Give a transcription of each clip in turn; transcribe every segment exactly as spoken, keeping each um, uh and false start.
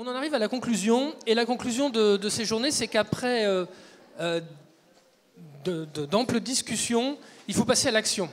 en arrive à la conclusion, et la conclusion de, de ces journées, c'est qu'après euh, euh, de, de, d'amples discussions, il faut passer à l'action.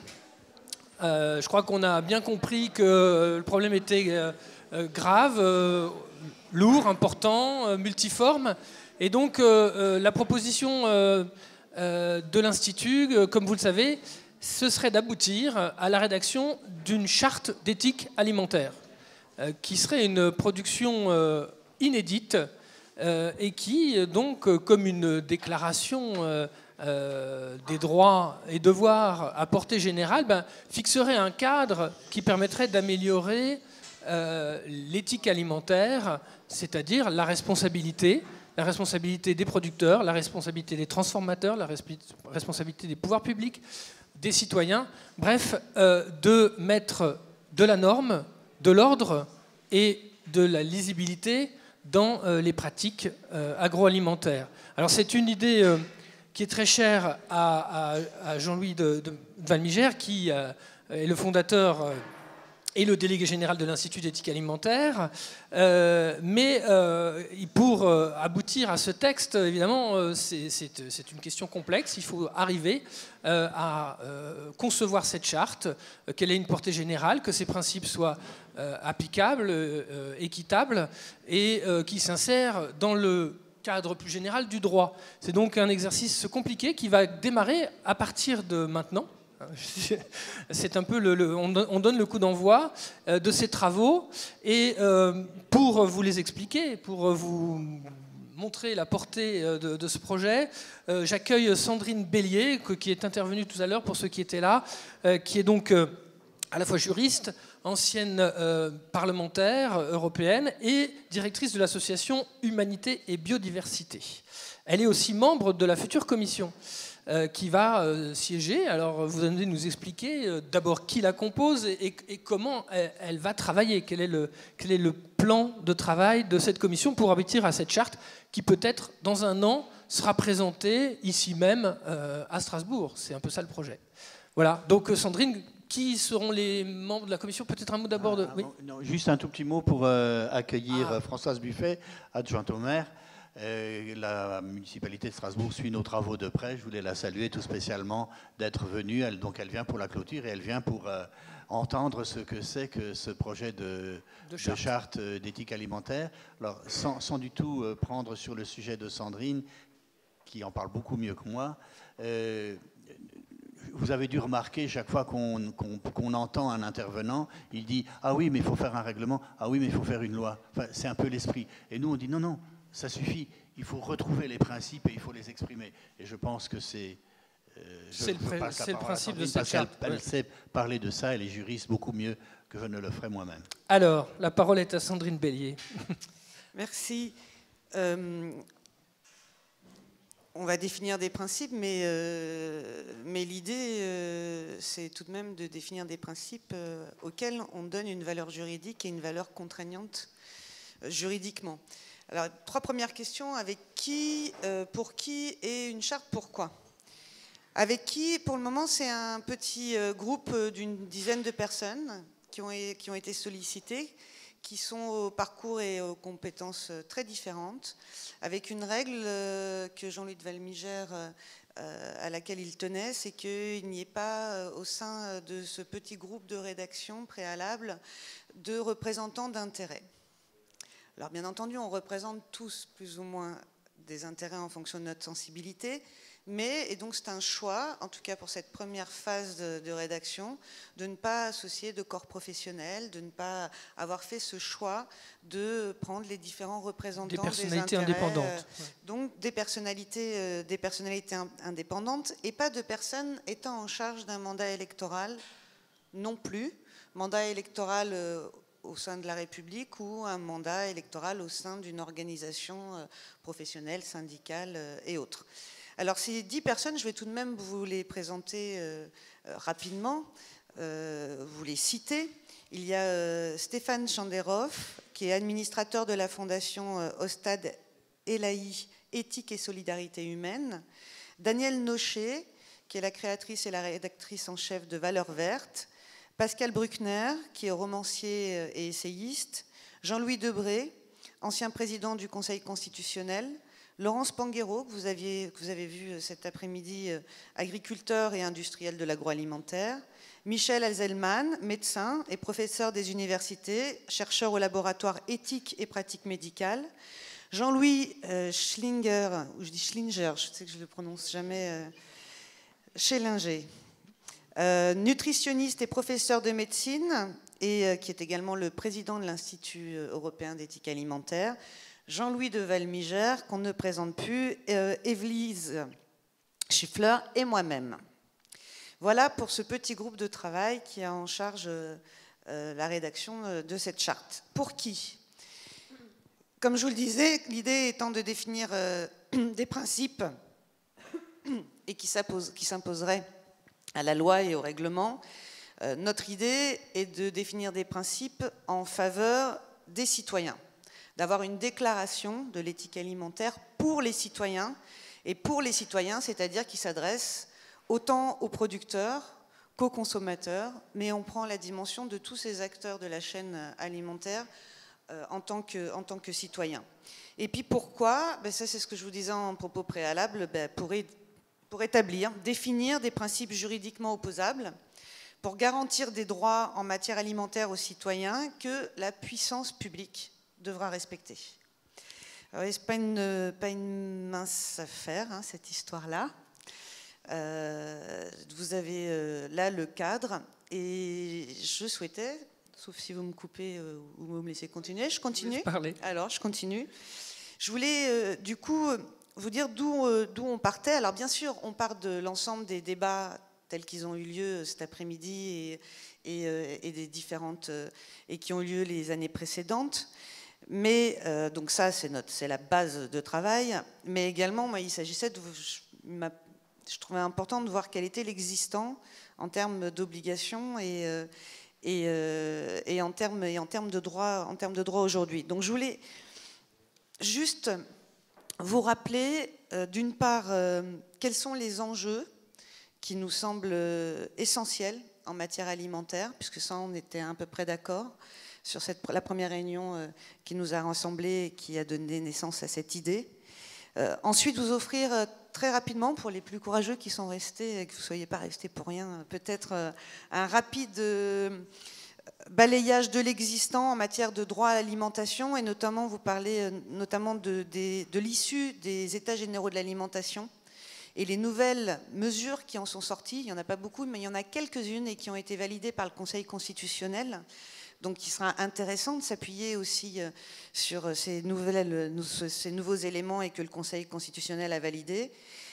Euh, je crois qu'on a bien compris que le problème était euh, grave, euh, lourd, important, euh, multiforme, et donc euh, euh, la proposition euh, euh, de l'Institut, euh, comme vous le savez, ce serait d'aboutir à la rédaction d'une charte d'éthique alimentaire, euh, qui serait une production euh, inédite euh, et qui, donc, euh, comme une déclaration euh, euh, des droits et devoirs à portée générale, ben, fixerait un cadre qui permettrait d'améliorer euh, l'éthique alimentaire, c'est-à-dire la responsabilité, la responsabilité des producteurs, la responsabilité des transformateurs, la resp- responsabilité des pouvoirs publics, des citoyens, bref, euh, de mettre de la norme, de l'ordre et de la lisibilité dans euh, les pratiques euh, agroalimentaires. Alors c'est une idée euh, qui est très chère à, à, à Jean-Louis de, de Valmigère, qui euh, est le fondateur euh, et le délégué général de l'Institut d'éthique alimentaire. Euh, mais euh, pour euh, aboutir à ce texte, évidemment, euh, c'est, c'est, c'est une question complexe. Il faut arriver euh, à euh, concevoir cette charte, euh, qu'elle ait une portée générale, que ces principes soient euh, applicables, euh, équitables, et euh, qui s'insèrent dans le cadre plus général du droit. C'est donc un exercice compliqué qui va démarrer à partir de maintenant. C'est un peu le, le, on donne le coup d'envoi de ces travaux, et euh, pour vous les expliquer, pour vous montrer la portée de, de ce projet, euh, j'accueille Sandrine Bélier, qui est intervenue tout à l'heure pour ceux qui étaient là, euh, qui est donc euh, à la fois juriste, ancienne euh, parlementaire européenne et directrice de l'association Humanité et Biodiversité. Elle est aussi membre de la future commission Euh, qui va euh, siéger. Alors, vous allez nous expliquer euh, d'abord qui la compose et, et comment elle, elle va travailler. Quel est, le, quel est le plan de travail de cette commission pour aboutir à cette charte qui, peut-être, dans un an, sera présentée ici même euh, à Strasbourg. C'est un peu ça le projet. Voilà. Donc, Sandrine, qui seront les membres de la commission? Peut-être un mot d'abord de... Ah, oui. non, juste un tout petit mot pour euh, accueillir ah. Françoise Buffet, adjointe au maire. Euh, la municipalité de Strasbourg suit nos travaux de près. Je voulais la saluer tout spécialement d'être venue. Elle, donc elle vient pour la clôture et elle vient pour euh, entendre ce que c'est que ce projet de, de charte, de charte d'éthique alimentaire. Alors, sans, sans du tout euh, prendre sur le sujet de Sandrine, qui en parle beaucoup mieux que moi, euh, vous avez dû remarquer, chaque fois qu'on, qu'on, qu'on entend un intervenant, il dit « Ah oui, mais il faut faire un règlement. Ah oui, mais il faut faire une loi. » Enfin, c'est un peu l'esprit. Et nous, on dit « Non, non. Ça suffit, il faut retrouver les principes et il faut les exprimer. » Et je pense que c'est... Euh, c'est le, pr- c'est le principe de cette charte. Elle, elle sait parler de ça, elle est juriste beaucoup mieux que je ne le ferai moi-même. Alors, la parole est à Sandrine Bélier. Merci. Euh, on va définir des principes, mais, euh, mais l'idée, euh, c'est tout de même de définir des principes euh, auxquels on donne une valeur juridique et une valeur contraignante euh, juridiquement. Alors, trois premières questions. Avec qui, euh, pour qui, et une charte, pourquoi? Avec qui, pour le moment, c'est un petit euh, groupe d'une dizaine de personnes qui ont, qui ont été sollicitées, qui sont au parcours et aux compétences très différentes, avec une règle euh, que Jean-Louis de Valmigère, euh, à laquelle il tenait, c'est qu'il n'y ait pas, euh, au sein de ce petit groupe de rédaction préalable, de représentants d'intérêts. Alors bien entendu, on représente tous plus ou moins des intérêts en fonction de notre sensibilité, mais, et donc c'est un choix, en tout cas pour cette première phase de, de rédaction, de ne pas associer de corps professionnels, de ne pas avoir fait ce choix de prendre les différents représentants des personnalités des intérêts, indépendantes. Euh, donc des personnalités, euh, des personnalités indépendantes, et pas de personnes étant en charge d'un mandat électoral non plus, mandat électoral euh, au sein de la République ou un mandat électoral au sein d'une organisation professionnelle, syndicale et autres. Alors ces dix personnes, je vais tout de même vous les présenter euh, rapidement, euh, vous les citer. Il y a euh, Stéphane Chanderoff, qui est administrateur de la fondation euh, Ostad Elahi, Éthique et Solidarité Humaine. Danielle Nochet, qui est la créatrice et la rédactrice en chef de Valeurs Vertes. Pascal Bruckner, qui est romancier et essayiste, Jean-Louis Debré, ancien président du Conseil constitutionnel, Laurence Panguero, que vous, aviez, que vous avez vu cet après-midi, agriculteur et industriel de l'agroalimentaire, Michel Alzelman, médecin et professeur des universités, chercheur au laboratoire éthique et pratique médicale, Jean-Louis euh, Schlinger, ou je dis Schlinger, je sais que je ne le prononce jamais, euh, Schellinger, euh, nutritionniste et professeur de médecine, et euh, qui est également le président de l'Institut européen d'éthique alimentaire, Jean-Louis de Valmigère, qu'on ne présente plus, euh, Évelise Schiffler et moi-même. Voilà pour ce petit groupe de travail qui a en charge euh, la rédaction de cette charte. Pour qui? Comme je vous le disais, l'idée étant de définir euh, des principes et qui s'imposeraient à la loi et au règlement, euh, notre idée est de définir des principes en faveur des citoyens, d'avoir une déclaration de l'éthique alimentaire pour les citoyens, et pour les citoyens, c'est-à-dire qui s'adresse autant aux producteurs qu'aux consommateurs, mais on prend la dimension de tous ces acteurs de la chaîne alimentaire euh, en, tant que, en tant que citoyens. Et puis pourquoi? Ben ça, c'est ce que je vous disais en propos préalable, ben pour, é pour établir, définir des principes juridiquement opposables, pour garantir des droits en matière alimentaire aux citoyens que la puissance publique devra respecter. Ce n'est pas une, pas une mince affaire, hein, cette histoire-là. Euh, vous avez euh, là le cadre, et je souhaitais, sauf si vous me coupez euh, ou vous me laissez continuer, je continue. Alors, je continue. Je voulais euh, du coup vous dire d'où euh, d'où on partait. Alors, bien sûr, on part de l'ensemble des débats tels qu'ils ont eu lieu cet après-midi et, et, euh, et des différentes euh, et qui ont eu lieu les années précédentes. Mais euh, donc ça, c'est notre, c'est la base de travail. Mais également, moi, il s'agissait de, je, je trouvais important de voir quel était l'existant en termes d'obligations et, euh, et, euh, et en termes et en termes de droit, en termes de droit aujourd'hui. Donc, je voulais juste vous rappeler, euh, d'une part, euh, quels sont les enjeux qui nous semblent euh, essentiels en matière alimentaire, puisque ça, on était à peu près d'accord sur cette, la première réunion euh, qui nous a rassemblés et qui a donné naissance à cette idée. Euh, ensuite, vous offrir euh, très rapidement, pour les plus courageux qui sont restés, et que vous ne soyez pas restés pour rien, peut-être euh, un rapide euh, balayage de l'existant en matière de droit à l'alimentation, et notamment, vous parlez euh, notamment de, de, de l'issue des États généraux de l'alimentation, et les nouvelles mesures qui en sont sorties. Il n'y en a pas beaucoup, mais il y en a quelques-unes et qui ont été validées par le Conseil constitutionnel. Donc il sera intéressant de s'appuyer aussi sur ces, nouvelles, ces nouveaux éléments et que le Conseil constitutionnel a validé.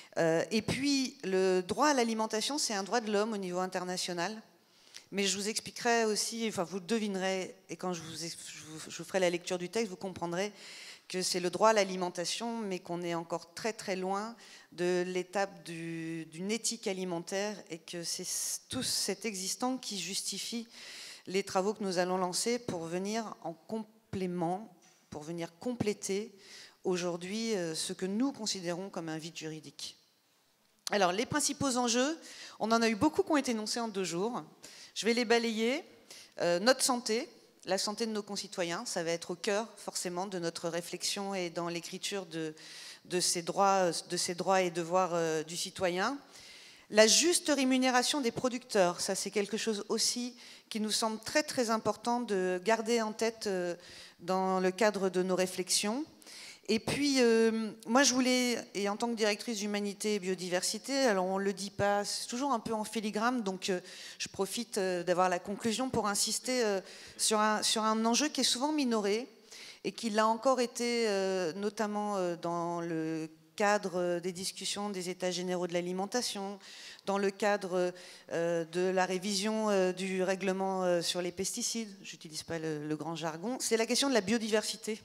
Et puis le droit à l'alimentation, c'est un droit de l'homme au niveau international. Mais je vous expliquerai aussi, enfin vous le devinerez, et quand je vous, je vous, je vous ferai la lecture du texte, vous comprendrez que c'est le droit à l'alimentation, mais qu'on est encore très très loin de l'étape du, d'une éthique alimentaire, et que c'est tout cet existant qui justifie les travaux que nous allons lancer pour venir en complément, pour venir compléter aujourd'hui ce que nous considérons comme un vide juridique. Alors, les principaux enjeux, on en a eu beaucoup qui ont été énoncés en deux jours. Je vais les balayer. Euh, notre santé, la santé de nos concitoyens, ça va être au cœur forcément de notre réflexion et dans l'écriture de, de, ces droits, de ces droits et devoirs euh, du citoyen. La juste rémunération des producteurs, ça c'est quelque chose aussi qui nous semble très très important de garder en tête euh, dans le cadre de nos réflexions. Et puis, euh, moi je voulais, et en tant que directrice d'Humanité et Biodiversité, alors on ne le dit pas, c'est toujours un peu en filigrane, donc euh, je profite euh, d'avoir la conclusion pour insister euh, sur, un, sur un enjeu qui est souvent minoré, et qui l'a encore été euh, notamment euh, dans le cadre des discussions des États généraux de l'alimentation, dans le cadre euh, de la révision euh, du règlement euh, sur les pesticides, je n'utilise pas le, le grand jargon, c'est la question de la biodiversité.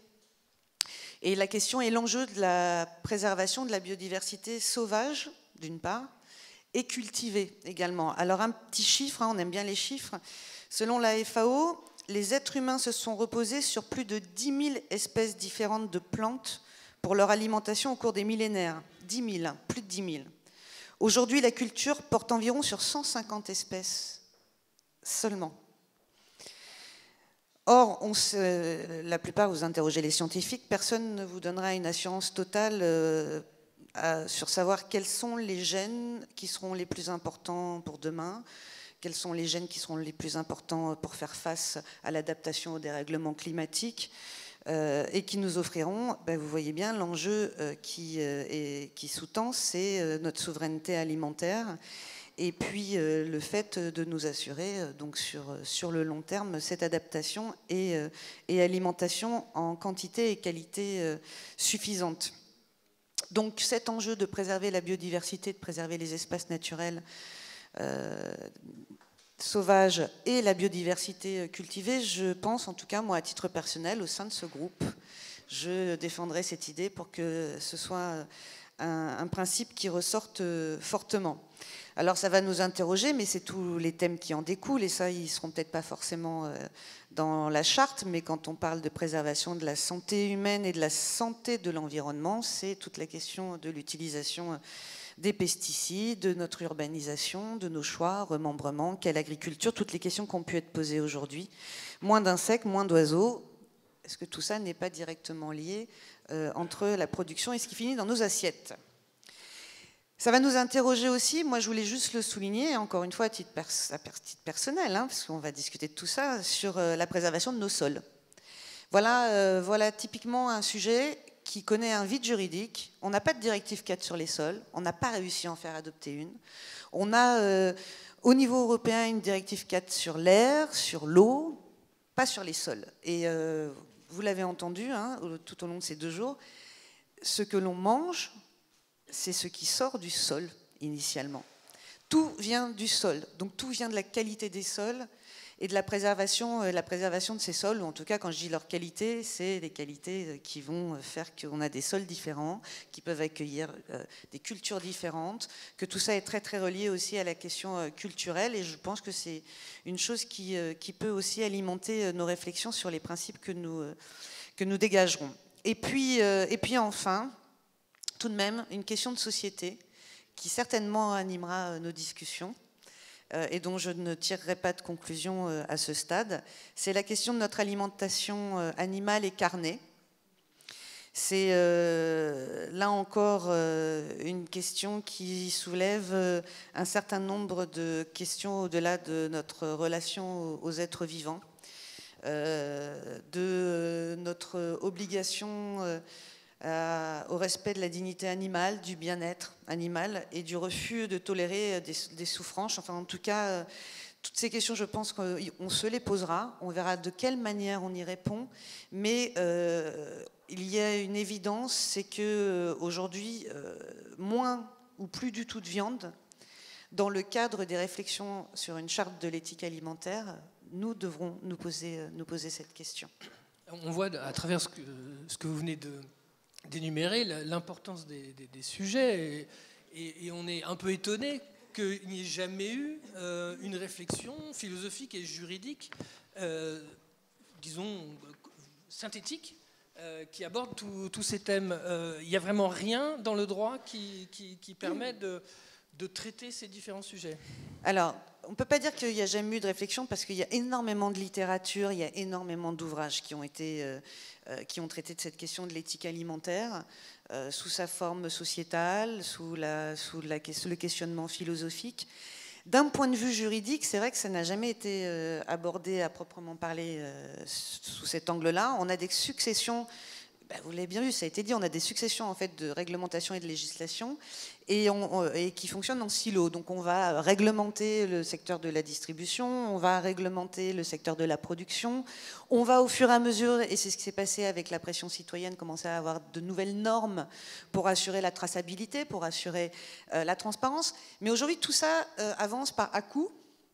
Et la question est l'enjeu de la préservation de la biodiversité sauvage, d'une part, et cultivée également. Alors un petit chiffre, hein, on aime bien les chiffres, selon la F A O, les êtres humains se sont reposés sur plus de dix mille espèces différentes de plantes pour leur alimentation au cours des millénaires. dix mille, plus de dix mille. Aujourd'hui, la culture porte environ sur cent cinquante espèces seulement. Or, on se, la plupart, vous interrogez les scientifiques, personne ne vous donnera une assurance totale euh, à, sur savoir quels sont les gènes qui seront les plus importants pour demain, quels sont les gènes qui seront les plus importants pour faire face à l'adaptation au dérèglement climatique, euh, et qui nous offriront, ben, vous voyez bien, l'enjeu euh, qui, euh, qui sous-tend, c'est euh, notre souveraineté alimentaire. Et puis euh, le fait de nous assurer euh, donc sur, sur le long terme cette adaptation et, euh, et alimentation en quantité et qualité euh, suffisante. Donc cet enjeu de préserver la biodiversité, de préserver les espaces naturels euh, sauvages et la biodiversité cultivée, je pense en tout cas moi à titre personnel au sein de ce groupe, je défendrai cette idée pour que ce soit un, un principe qui ressorte fortement. Alors ça va nous interroger, mais c'est tous les thèmes qui en découlent, et ça, ils ne seront peut-être pas forcément dans la charte, mais quand on parle de préservation de la santé humaine et de la santé de l'environnement, c'est toute la question de l'utilisation des pesticides, de notre urbanisation, de nos choix, remembrement, quelle agriculture, toutes les questions qui ont pu être posées aujourd'hui. Moins d'insectes, moins d'oiseaux, est-ce que tout ça n'est pas directement lié euh, entre la production et ce qui finit dans nos assiettes ? Ça va nous interroger aussi, moi je voulais juste le souligner, encore une fois à titre, pers à titre personnel, hein, parce qu'on va discuter de tout ça, sur euh, la préservation de nos sols. Voilà, euh, voilà typiquement un sujet qui connaît un vide juridique. On n'a pas de directive cadre sur les sols, on n'a pas réussi à en faire adopter une. On a euh, au niveau européen une directive cadre sur l'air, sur l'eau, pas sur les sols. Et euh, vous l'avez entendu hein, tout au long de ces deux jours, ce que l'on mange, c'est ce qui sort du sol, initialement. Tout vient du sol, donc tout vient de la qualité des sols et de la préservation, la préservation de ces sols, ou en tout cas, quand je dis leur qualité, c'est des qualités qui vont faire qu'on a des sols différents, qui peuvent accueillir des cultures différentes, que tout ça est très, très relié aussi à la question culturelle, et je pense que c'est une chose qui, qui peut aussi alimenter nos réflexions sur les principes que nous, que nous dégagerons. Et puis, et puis enfin, tout de même, une question de société qui certainement animera nos discussions euh, et dont je ne tirerai pas de conclusion euh, à ce stade. C'est la question de notre alimentation euh, animale et carnée. C'est euh, là encore euh, une question qui soulève euh, un certain nombre de questions au-delà de notre relation aux, aux êtres vivants, euh, de notre obligation euh, Euh, au respect de la dignité animale, du bien-être animal et du refus de tolérer des, des souffrances. Enfin, en tout cas, euh, toutes ces questions, je pense qu'on se les posera. On verra de quelle manière on y répond. Mais euh, il y a une évidence, c'est qu'aujourd'hui, euh, moins ou plus du tout de viande, dans le cadre des réflexions sur une charte de l'éthique alimentaire, nous devrons nous poser, nous poser cette question. On voit à travers ce que, ce que vous venez de d'énumérer l'importance des, des, des sujets et, et, et on est un peu étonné qu'il n'y ait jamais eu euh, une réflexion philosophique et juridique, euh, disons, synthétique, euh, qui aborde tous ces thèmes. Euh, il n'y a vraiment rien dans le droit qui, qui, qui permet de, de traiter ces différents sujets. Alors, on ne peut pas dire qu'il n'y a jamais eu de réflexion parce qu'il y a énormément de littérature, il y a énormément d'ouvrages qui ont été... Euh, qui ont traité de cette question de l'éthique alimentaire euh, sous sa forme sociétale, sous, la, sous la, le questionnement philosophique. D'un point de vue juridique, c'est vrai que ça n'a jamais été euh, abordé à proprement parler euh, sous cet angle-là. On a des successions, ben vous l'avez bien vu, ça a été dit, on a des successions en fait, de réglementation et de législation et, on, et qui fonctionnent en silo. Donc on va réglementer le secteur de la distribution, on va réglementer le secteur de la production, on va au fur et à mesure, et c'est ce qui s'est passé avec la pression citoyenne, commencer à avoir de nouvelles normes pour assurer la traçabilité, pour assurer euh, la transparence. Mais aujourd'hui, tout ça euh, avance par à-coups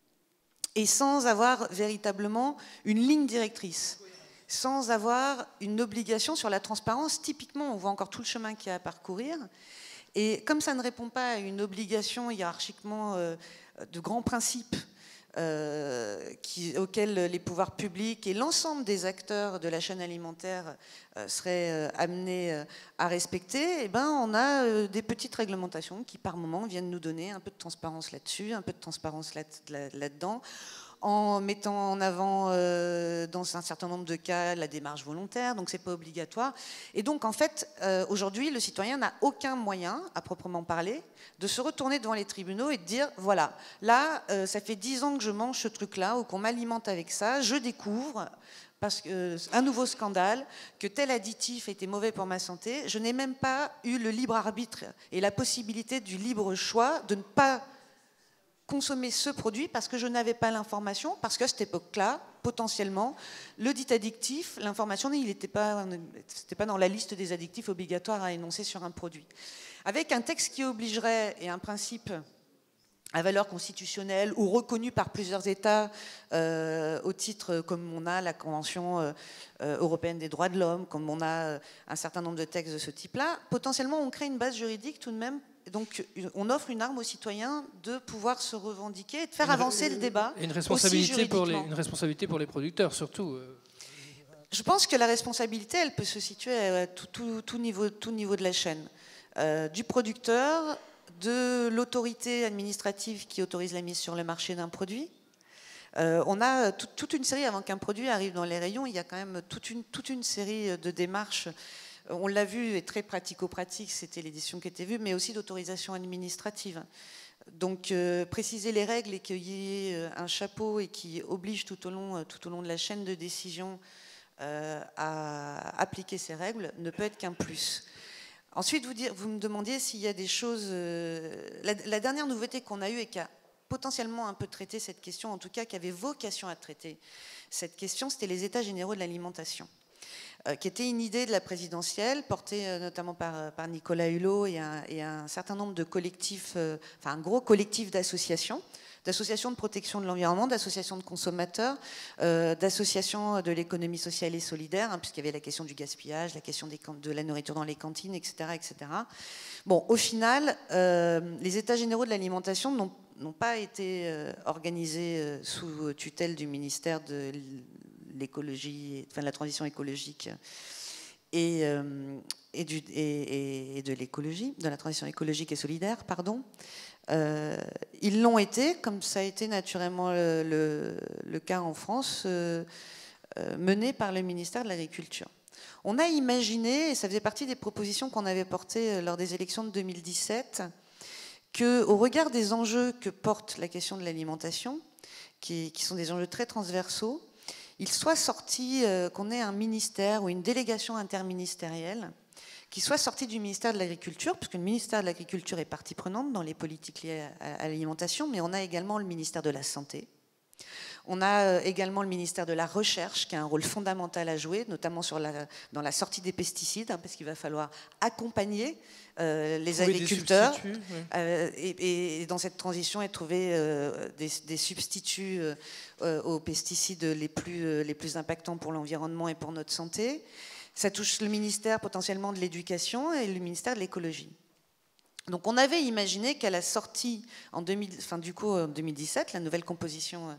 et sans avoir véritablement une ligne directrice, sans avoir une obligation sur la transparence. Typiquement, on voit encore tout le chemin qu'il y a à parcourir. Et comme ça ne répond pas à une obligation hiérarchiquement euh, de grands principes euh, qui, auxquels les pouvoirs publics et l'ensemble des acteurs de la chaîne alimentaire euh, seraient euh, amenés euh, à respecter, eh ben, on a euh, des petites réglementations qui, par moment, viennent nous donner un peu de transparence là-dessus, un peu de transparence là-dedans, en mettant en avant, euh, dans un certain nombre de cas, la démarche volontaire, donc c'est pas obligatoire. Et donc, en fait, euh, aujourd'hui, le citoyen n'a aucun moyen, à proprement parler, de se retourner devant les tribunaux et de dire, voilà, là, euh, ça fait dix ans que je mange ce truc-là, ou qu'on m'alimente avec ça, je découvre, parce que, euh, un nouveau scandale, que tel additif était mauvais pour ma santé. Je n'ai même pas eu le libre arbitre et la possibilité du libre choix de ne pas consommer ce produit parce que je n'avais pas l'information, parce qu'à cette époque-là, potentiellement, le dit addictif, l'information, il n'était pas, c'était pas dans la liste des addictifs obligatoires à énoncer sur un produit. Avec un texte qui obligerait, et un principe à valeur constitutionnelle ou reconnu par plusieurs États euh, au titre, comme on a la Convention euh, européenne des droits de l'homme, comme on a euh, un certain nombre de textes de ce type-là, potentiellement on crée une base juridique tout de même. Donc, on offre une arme aux citoyens de pouvoir se revendiquer et de faire une, avancer le débat. Et une responsabilité, pour les, une responsabilité pour les producteurs, surtout. Je pense que la responsabilité, elle peut se situer à tout, tout, tout, niveau, tout niveau de la chaîne. Euh, du producteur, de l'autorité administrative qui autorise la mise sur le marché d'un produit. Euh, on a tout, toute une série, avant qu'un produit arrive dans les rayons, il y a quand même toute une, toute une série de démarches. On l'a vu, et très pratico-pratique, c'était l'édition qui était vue, mais aussi d'autorisation administrative. Donc, euh, préciser les règles et qu'il y ait un chapeau et qui oblige tout au long, tout au long de la chaîne de décision euh, à appliquer ces règles ne peut être qu'un plus. Ensuite, vous, dire, vous me demandiez s'il y a des choses... Euh, la, la dernière nouveauté qu'on a eue et qui a potentiellement un peu traité cette question, en tout cas qui avait vocation à traiter cette question, c'était les états généraux de l'alimentation. Qui était une idée de la présidentielle, portée notamment par, par Nicolas Hulot et un, et un certain nombre de collectifs, euh, enfin un gros collectif d'associations, d'associations de protection de l'environnement, d'associations de consommateurs, euh, d'associations de l'économie sociale et solidaire, hein, puisqu'il y avait la question du gaspillage, la question des, de la nourriture dans les cantines, et cetera, et cetera. Bon, au final, euh, les états généraux de l'alimentation n'ont n'ont pas été euh, organisés euh, sous tutelle du ministère de l'écologie, enfin de la transition écologique et, euh, et, du, et, et de l'écologie, de la transition écologique et solidaire, pardon. Euh, ils l'ont été, comme ça a été naturellement le, le, le cas en France, euh, euh, mené par le ministère de l'Agriculture. On a imaginé, et ça faisait partie des propositions qu'on avait portées lors des élections de deux mille dix-sept, qu'au regard des enjeux que porte la question de l'alimentation, qui, qui sont des enjeux très transversaux, il soit sorti, euh, qu'on ait un ministère ou une délégation interministérielle qui soit sortie du ministère de l'Agriculture, puisque le ministère de l'Agriculture est partie prenante dans les politiques liées à, à l'alimentation, mais on a également le ministère de la Santé. On a également le ministère de la Recherche qui a un rôle fondamental à jouer, notamment sur la, dans la sortie des pesticides, hein, parce qu'il va falloir accompagner euh, les trouver agriculteurs oui. euh, et, et dans cette transition et trouver euh, des, des substituts euh, aux pesticides les plus, euh, les plus impactants pour l'environnement et pour notre santé. Ça touche le ministère potentiellement de l'Éducation et le ministère de l'Écologie. Donc on avait imaginé qu'à la sortie, en deux mille, enfin, du coup, en deux mille dix-sept, la nouvelle composition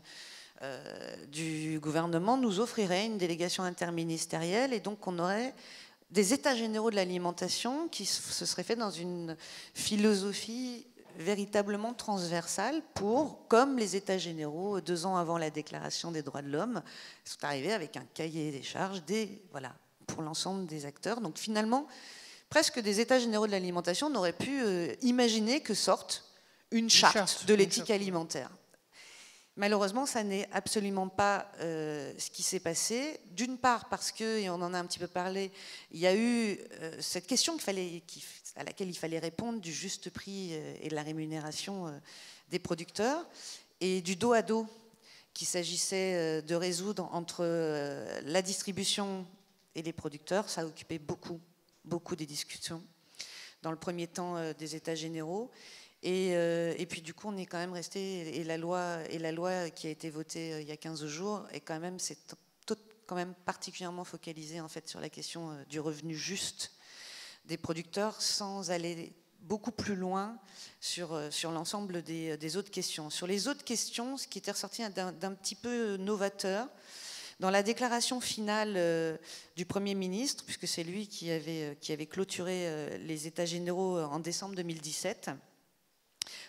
euh, du gouvernement nous offrirait une délégation interministérielle et donc on aurait des états généraux de l'alimentation qui se seraient faits dans une philosophie véritablement transversale pour, comme les états généraux, deux ans avant la déclaration des droits de l'homme, sont arrivés avec un cahier des charges des, voilà, pour l'ensemble des acteurs. Donc finalement, presque des états généraux de l'alimentation n'auraient pu euh, imaginer que sorte une charte, une charte de l'éthique alimentaire. Malheureusement, ça n'est absolument pas euh, ce qui s'est passé. D'une part parce que, et on en a un petit peu parlé, il y a eu euh, cette question qu'il fallait, qui, à laquelle il fallait répondre du juste prix euh, et de la rémunération euh, des producteurs, et du dos à dos qu'il s'agissait euh, de résoudre entre euh, la distribution et les producteurs. Ça a occupé beaucoup, beaucoup des discussions. Dans le premier temps euh, des États généraux. Et, euh, et puis du coup, on est quand même resté, et la loi, et la loi qui a été votée euh, il y a quinze jours, est quand même, c'est quand même particulièrement focalisée en fait sur la question euh, du revenu juste des producteurs, sans aller beaucoup plus loin sur, euh, sur l'ensemble des, des autres questions. Sur les autres questions, ce qui était ressorti d'un, d'un petit peu novateur, dans la déclaration finale euh, du Premier ministre, puisque c'est lui qui avait, qui avait clôturé euh, les États généraux en décembre deux mille dix-sept,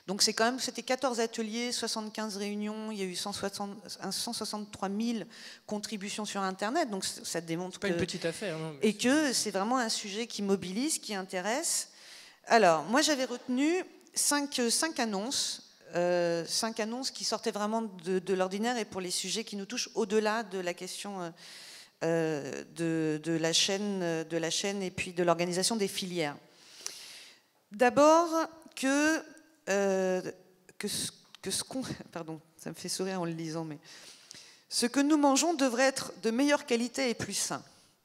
Donc c'est quand même, c'était quatorze ateliers, soixante-quinze réunions, il y a eu cent soixante-trois mille contributions sur Internet, donc ça démontre pas que... une petite affaire. Non, et que c'est vraiment un sujet qui mobilise, qui intéresse. Alors, moi j'avais retenu cinq, cinq annonces, euh, cinq annonces qui sortaient vraiment de, de l'ordinaire et pour les sujets qui nous touchent au-delà de la question euh, de, de, la chaîne, de la chaîne et puis de l'organisation des filières. D'abord, que... Euh, que, que ce qu'on... Pardon, ça me fait sourire en le lisant, mais... Ce que nous mangeons devrait être de meilleure qualité et plus sain.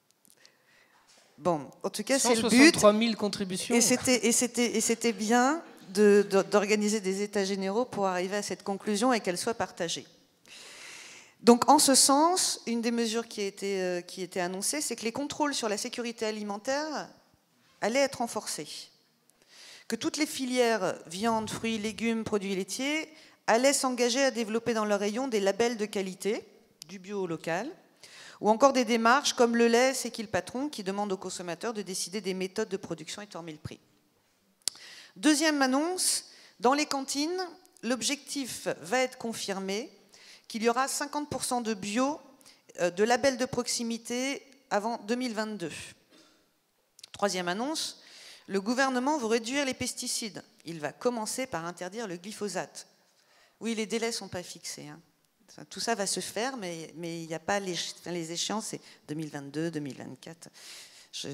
Bon, en tout cas, c'est le but. cent soixante-trois mille contributions. Et c'était, et c'était, et c'était bien de, de, d'organiser des états généraux pour arriver à cette conclusion et qu'elle soit partagée. Donc, en ce sens, une des mesures qui a été, euh, qui était annoncée, c'est que les contrôles sur la sécurité alimentaire allaient être renforcés. Que toutes les filières viande, fruits, légumes, produits laitiers allaient s'engager à développer dans leur rayon des labels de qualité, du bio au local, ou encore des démarches comme le lait, c'est qui le patron, qui demande aux consommateurs de décider des méthodes de production et de former le prix. Deuxième annonce, dans les cantines, l'objectif va être confirmé qu'il y aura cinquante pour cent de bio, de labels de proximité avant deux mille vingt-deux. Troisième annonce, le gouvernement veut réduire les pesticides. Il va commencer par interdire le glyphosate. Oui, les délais ne sont pas fixés. Hein. Tout ça va se faire, mais, mais il n'y a pas les, les échéances, c'est deux mille vingt-deux, deux mille vingt-quatre. Je...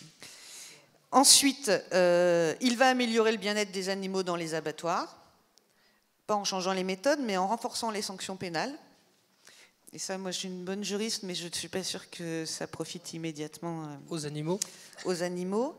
Ensuite, euh, il va améliorer le bien-être des animaux dans les abattoirs, pas en changeant les méthodes, mais en renforçant les sanctions pénales. Et ça, moi, je suis une bonne juriste, mais je ne suis pas sûre que ça profite immédiatement euh, aux animaux. Aux animaux.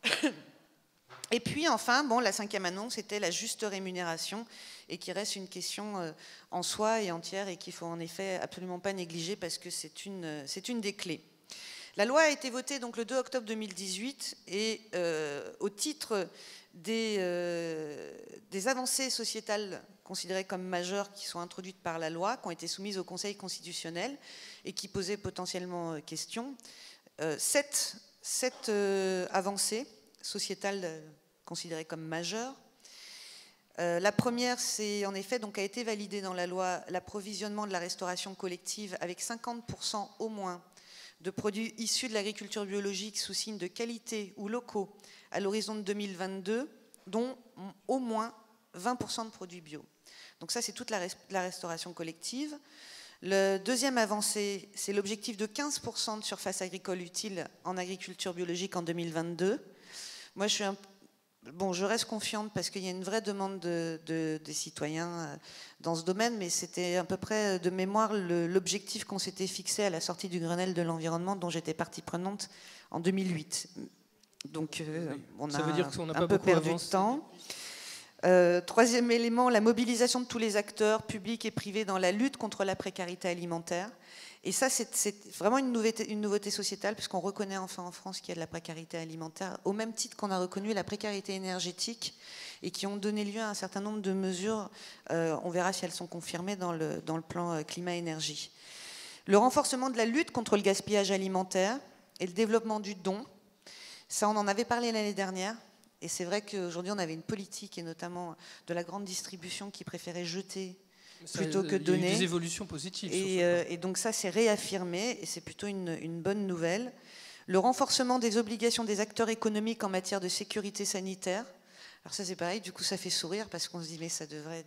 Et puis enfin, bon, la cinquième annonce était la juste rémunération et qui reste une question euh, en soi et entière et qu'il faut en effet absolument pas négliger parce que c'est une, c'est une des clés. La loi a été votée donc le deux octobre deux mille dix-huit et euh, au titre des, euh, des avancées sociétales considérées comme majeures qui sont introduites par la loi, qui ont été soumises au Conseil constitutionnel et qui posaient potentiellement question, euh, sept, sept euh, avancées sociétale euh, considérée comme majeure. Euh, la première, c'est en effet, donc a été validée dans la loi l'approvisionnement de la restauration collective avec cinquante pour cent au moins de produits issus de l'agriculture biologique sous signe de qualité ou locaux à l'horizon de deux mille vingt-deux, dont au moins vingt pour cent de produits bio. Donc ça, c'est toute la, rest la restauration collective. Le deuxième avancée, c'est l'objectif de quinze pour cent de surface agricole utile en agriculture biologique en deux mille vingt-deux. Moi, je, suis un... bon, je reste confiante parce qu'il y a une vraie demande de, de, des citoyens dans ce domaine, mais c'était à peu près de mémoire l'objectif qu'on s'était fixé à la sortie du Grenelle de l'environnement dont j'étais partie prenante en deux mille huit. Donc, euh, on Ça a veut dire qu'on n'a un pas peu beaucoup perdu avancé. de temps. Euh, troisième élément, la mobilisation de tous les acteurs publics et privés dans la lutte contre la précarité alimentaire. Et ça, c'est vraiment une nouveauté, une nouveauté sociétale, puisqu'on reconnaît enfin en France qu'il y a de la précarité alimentaire, au même titre qu'on a reconnu la précarité énergétique, et qui ont donné lieu à un certain nombre de mesures. Euh, on verra si elles sont confirmées dans le, dans le plan climat-énergie. Le renforcement de la lutte contre le gaspillage alimentaire et le développement du don. Ça, on en avait parlé l'année dernière. Et c'est vrai qu'aujourd'hui, on avait une politique, et notamment de la grande distribution, qui préférait jeter plutôt que donner. Il y a eu des évolutions positives. Et, euh, et donc ça, c'est réaffirmé, et c'est plutôt une, une bonne nouvelle. Le renforcement des obligations des acteurs économiques en matière de sécurité sanitaire. Alors ça, c'est pareil, du coup, ça fait sourire, parce qu'on se dit, mais ça devrait,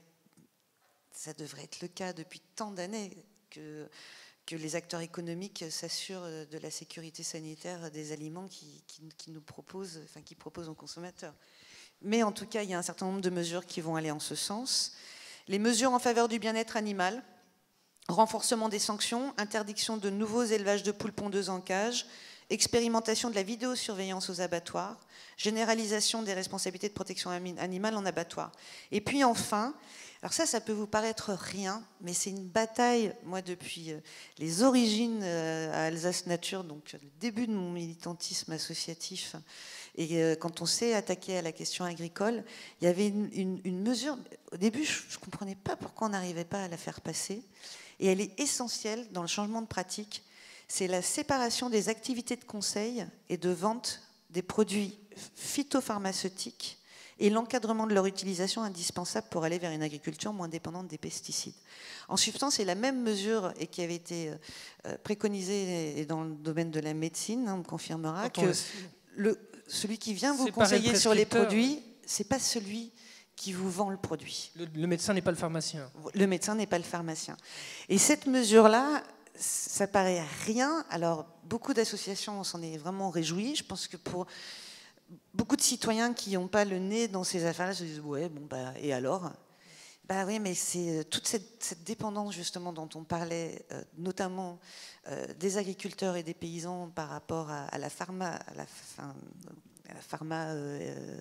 ça devrait être le cas depuis tant d'années que... que les acteurs économiques s'assurent de la sécurité sanitaire des aliments qui, qui, qui nous proposent, enfin qui proposent aux consommateurs. Mais en tout cas, il y a un certain nombre de mesures qui vont aller en ce sens. Les mesures en faveur du bien-être animal, renforcement des sanctions, interdiction de nouveaux élevages de poules pondeuses en cage, expérimentation de la vidéosurveillance aux abattoirs, généralisation des responsabilités de protection animale en abattoir. Et puis enfin, alors ça, ça peut vous paraître rien, mais c'est une bataille, moi, depuis les origines à Alsace Nature, donc le début de mon militantisme associatif, et quand on s'est attaqué à la question agricole, il y avait une, une, une mesure, au début, je ne comprenais pas pourquoi on n'arrivait pas à la faire passer, et elle est essentielle dans le changement de pratique, c'est la séparation des activités de conseil et de vente des produits phytopharmaceutiques et l'encadrement de leur utilisation indispensable pour aller vers une agriculture moins dépendante des pesticides. En substance, c'est la même mesure et qui avait été euh, préconisée dans le domaine de la médecine, hein, on me confirmera, que le, celui qui vient vous conseiller sur les produits, c'est pas celui qui vous vend le produit. Le, le médecin n'est pas le pharmacien. Le médecin n'est pas le pharmacien. Et cette mesure-là, ça paraît rien. Alors, beaucoup d'associations s'en est vraiment réjouies. Je pense que pour beaucoup de citoyens qui n'ont pas le nez dans ces affaires-là, se disent ouais, bon bah et alors? Bah oui, mais c'est toute cette, cette dépendance justement dont on parlait, euh, notamment euh, des agriculteurs et des paysans par rapport à, à la pharma, à la, fin, à la pharma euh,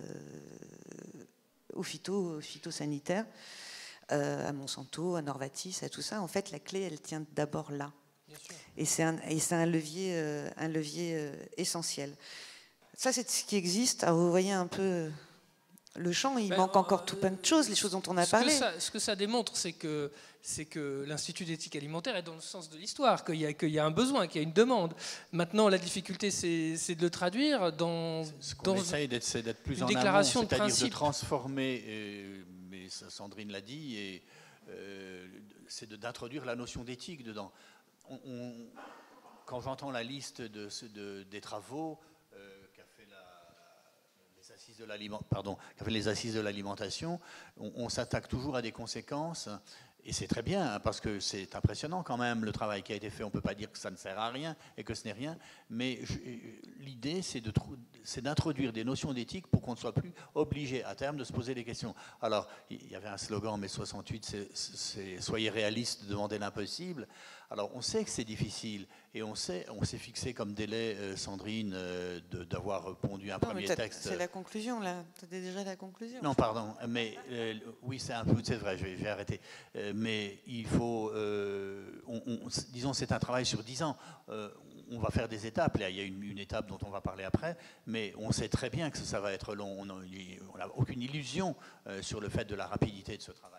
au phyto, au phytosanitaire, euh, à Monsanto, à Novartis, à tout ça. En fait, la clé, elle tient d'abord là. Et c'est un, et c'est un levier, euh, un levier euh, essentiel. Ça, c'est ce qui existe. Alors, vous voyez un peu le champ, il ben, manque encore euh, tout plein de choses, les choses dont on a ce parlé. Que ça, ce que ça démontre, c'est que, c'est que l'Institut d'éthique alimentaire est dans le sens de l'histoire, qu'il y a, qu'il y a un besoin, qu'il y a une demande. Maintenant, la difficulté, c'est, c'est de le traduire dans, ce qu'on dans essaye d'être, c'est d'être plus une en déclaration amont, de principe. C'est-à-dire de transformer, et, mais Sandrine l'a dit, et, euh, c'est de, d'introduire la notion d'éthique dedans. On, on, quand j'entends la liste de, de, des travaux euh, qu'a fait la, les assises de l'aliment, pardon, qu'a fait les assises de l'alimentation, on, on s'attaque toujours à des conséquences, et c'est très bien, hein, parce que c'est impressionnant quand même le travail qui a été fait. On ne peut pas dire que ça ne sert à rien et que ce n'est rien, mais je, l'idée, c'est, de, c'est d'introduire des notions d'éthique pour qu'on ne soit plus obligé à terme de se poser des questions. Alors, il y avait un slogan en mai soixante-huit, c'est, c'est « Soyez réalistes, demandez l'impossible ». Alors, on sait que c'est difficile, et on sait, on s'est fixé comme délai, euh, Sandrine, euh, de, d'avoir pondu un non, premier texte. C'est la conclusion, là. Tu as déjà la conclusion. Non, pardon, mais euh, oui, c'est un peu, c'est vrai, je vais, je vais arrêter. Euh, mais il faut, euh, on, on, disons, c'est un travail sur dix ans. Euh, on va faire des étapes. Là, il y a une, une étape dont on va parler après, mais on sait très bien que ça va être long. On n'a aucune illusion euh, sur le fait de la rapidité de ce travail.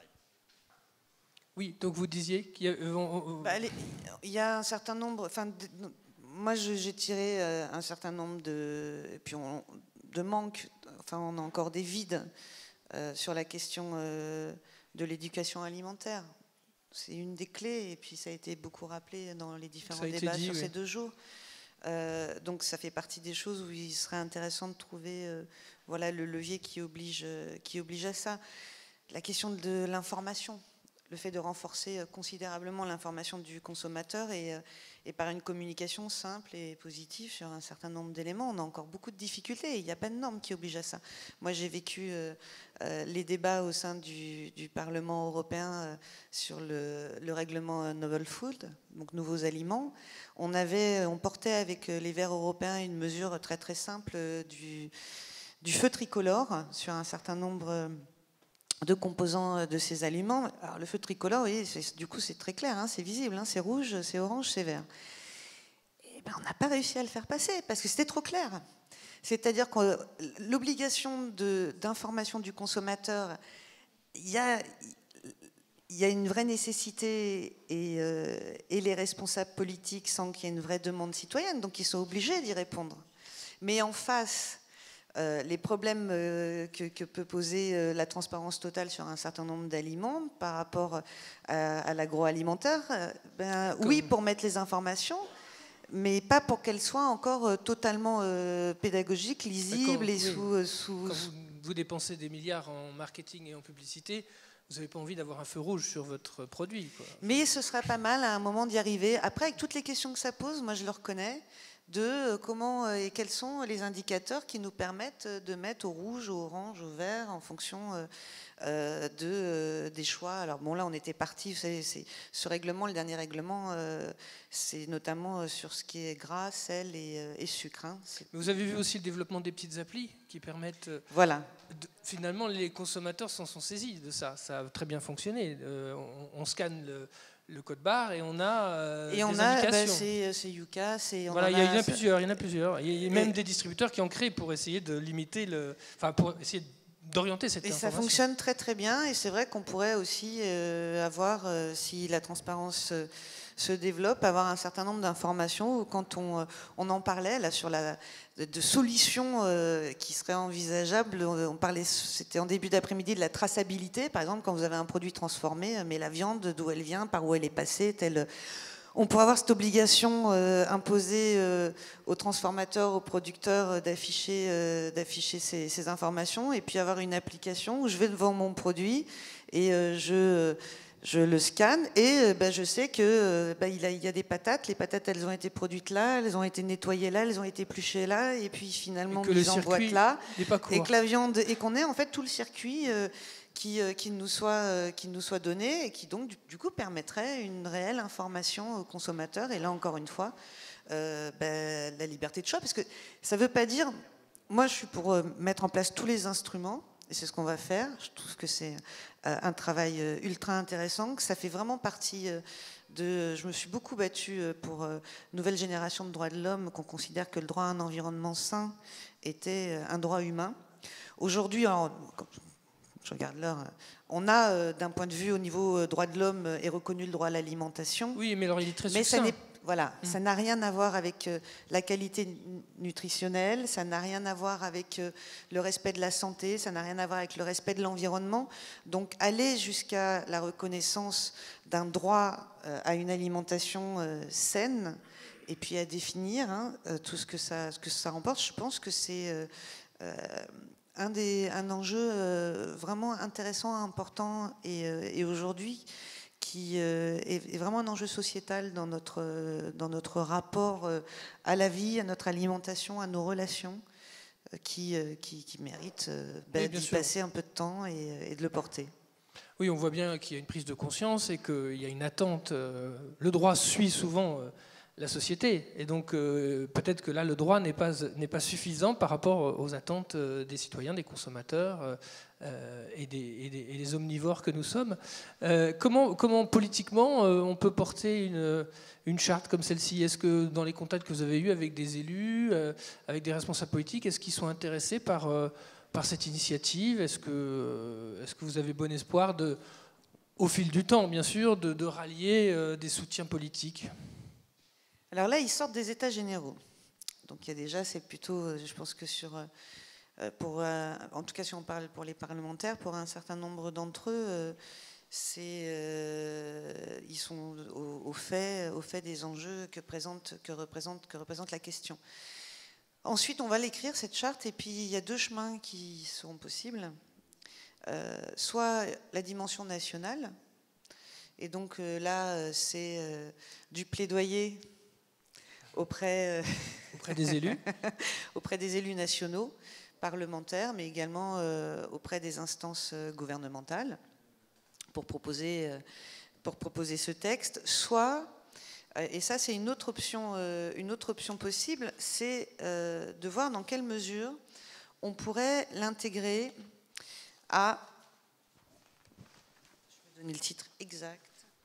Oui, donc vous disiez qu'il y a... Euh, on, on... Bah, les, il y a un certain nombre... Enfin, de, moi, je, j'ai tiré euh, un certain nombre de... Et puis on, de manques. Enfin, on a encore des vides euh, sur la question euh, de l'éducation alimentaire. C'est une des clés, et puis ça a été beaucoup rappelé dans les différents débats dit, sur oui. ces deux jours. Euh, donc ça fait partie des choses où il serait intéressant de trouver euh, voilà, le levier qui oblige, euh, qui oblige à ça. La question de l'information. Le fait de renforcer considérablement l'information du consommateur et, et par une communication simple et positive sur un certain nombre d'éléments. On a encore beaucoup de difficultés et il n'y a pas de normes qui obligent à ça. Moi, j'ai vécu euh, euh, les débats au sein du, du Parlement européen euh, sur le, le règlement Novel Food, donc nouveaux aliments. On, avait, on portait avec les Verts européens une mesure très très simple du, du feu tricolore sur un certain nombre de composants de ces aliments. Alors, le feu tricolore, oui, c'est, du coup, c'est très clair, hein, c'est visible, hein, c'est rouge, c'est orange, c'est vert. Et ben, on n'a pas réussi à le faire passer parce que c'était trop clair. C'est-à-dire que l'obligation de, d'information du consommateur, il y a, il y a une vraie nécessité et, euh, et les responsables politiques sentent qu'il y a une vraie demande citoyenne, donc ils sont obligés d'y répondre. Mais en face, Euh, les problèmes euh, que, que peut poser euh, la transparence totale sur un certain nombre d'aliments par rapport à, à l'agroalimentaire, euh, ben, oui, pour mettre les informations, mais pas pour qu'elles soient encore euh, totalement euh, pédagogiques, lisibles quand, et oui, sous... Euh, sous quand vous, vous dépensez des milliards en marketing et en publicité, vous n'avez pas envie d'avoir un feu rouge sur votre produit, quoi. Mais ce serait pas mal à un moment d'y arriver. Après, avec toutes les questions que ça pose, moi je le reconnais, de comment et quels sont les indicateurs qui nous permettent de mettre au rouge, au orange, au vert en fonction euh, de, euh, des choix. Alors bon, là on était parti, c'est, c'est, ce règlement, le dernier règlement, euh, c'est notamment sur ce qui est gras, sel et, et sucre. Hein. Vous avez vu aussi le développement des petites applis qui permettent... Voilà. De, finalement, les consommateurs s'en sont saisis de ça. Ça a très bien fonctionné. Euh, on, on scanne le... le code barre et on a euh, et on des a, indications. Bah, c'est, c'est Yuka, c'est. Voilà, il y, y en a plusieurs, il y en a plusieurs. Il y a même et des distributeurs qui ont créé pour essayer de limiter le, enfin pour essayer d'orienter cette et information. Et ça fonctionne très très bien, et c'est vrai qu'on pourrait aussi euh, avoir, euh, si la transparence euh, se développe, avoir un certain nombre d'informations, quand on, euh, on en parlait là, sur la, de, de solutions euh, qui seraient envisageables, on, on parlait, c'était en début d'après-midi, de la traçabilité, par exemple, quand vous avez un produit transformé, mais la viande, d'où elle vient, par où elle est passée, telle... On pourrait avoir cette obligation euh, imposée euh, aux transformateurs, aux producteurs euh, d'afficher euh, d'afficher ces, ces informations, et puis avoir une application où je vais devant mon produit et euh, je, je le scanne et euh, bah, je sais que euh, bah, il, a, il y a des patates. Les patates, elles ont été produites là, elles ont été nettoyées là, elles ont été épluchées là, et puis finalement mises en boîte là, et que la viande, et qu'on ait en fait tout le circuit. Euh, Qui, qui, nous soit, qui nous soit donné et qui donc du, du coup permettrait une réelle information aux consommateurs. Et là encore une fois, euh, ben, la liberté de choix, parce que ça ne veut pas dire, moi je suis pour euh, mettre en place tous les instruments, et c'est ce qu'on va faire. Je trouve que c'est euh, un travail euh, ultra intéressant, que ça fait vraiment partie euh, de... Je me suis beaucoup battue pour euh, nouvelle génération de droits de l'homme, qu'on considère que le droit à un environnement sain était un droit humain. Aujourd'hui, alors, je regarde l'heure. On a, euh, d'un point de vue au niveau euh, droit de l'homme, euh, est reconnu le droit à l'alimentation. Oui, mais alors il est très mais succinct. ça n'est, voilà, mmh. ça n'a rien à voir avec euh, la qualité nutritionnelle, ça n'a rien à voir avec euh, le respect de la santé, ça n'a rien à voir avec le respect de l'environnement. Donc, aller jusqu'à la reconnaissance d'un droit euh, à une alimentation euh, saine, et puis à définir hein, euh, tout ce que ça, ce que ça remporte, je pense que c'est... Euh, euh, Un, des, un enjeu euh, vraiment intéressant, important, et, euh, et aujourd'hui qui euh, est, est vraiment un enjeu sociétal dans notre, euh, dans notre rapport euh, à la vie, à notre alimentation, à nos relations, euh, qui, euh, qui, qui mérite euh, bah, oui, d'y sûr. passer un peu de temps et, et de le porter. Oui, on voit bien qu'il y a une prise de conscience et qu'il y a une attente. Euh, le droit suit souvent... Euh, la société. Et donc, euh, peut-être que là, le droit n'est pas, n'est pas suffisant par rapport aux attentes des citoyens, des consommateurs euh, et, des, et, des, et des omnivores que nous sommes. Euh, comment, comment, politiquement, euh, on peut porter une, une charte comme celle-ci? Est-ce que, dans les contacts que vous avez eus avec des élus, euh, avec des responsables politiques, est-ce qu'ils sont intéressés par, euh, par cette initiative? Est-ce que, euh, est-ce que vous avez bon espoir, de, au fil du temps, bien sûr, de, de rallier euh, des soutiens politiques? Alors là, ils sortent des États généraux. Donc il y a déjà, c'est plutôt, je pense que sur, pour, en tout cas si on parle pour les parlementaires, pour un certain nombre d'entre eux, c'est, euh, ils sont au, au, fait, au fait des enjeux que, présente, que, représente, que représente la question. Ensuite, on va l'écrire, cette charte, et puis il y a deux chemins qui seront possibles. Euh, soit la dimension nationale, et donc euh, là, c'est euh, du plaidoyer auprès, euh, auprès des élus auprès des élus nationaux, parlementaires, mais également euh, auprès des instances gouvernementales pour proposer, euh, pour proposer ce texte. Soit, euh, et ça c'est une autre option, euh, une autre option possible, c'est euh, de voir dans quelle mesure on pourrait l'intégrer à... Je vais donner le titre exact.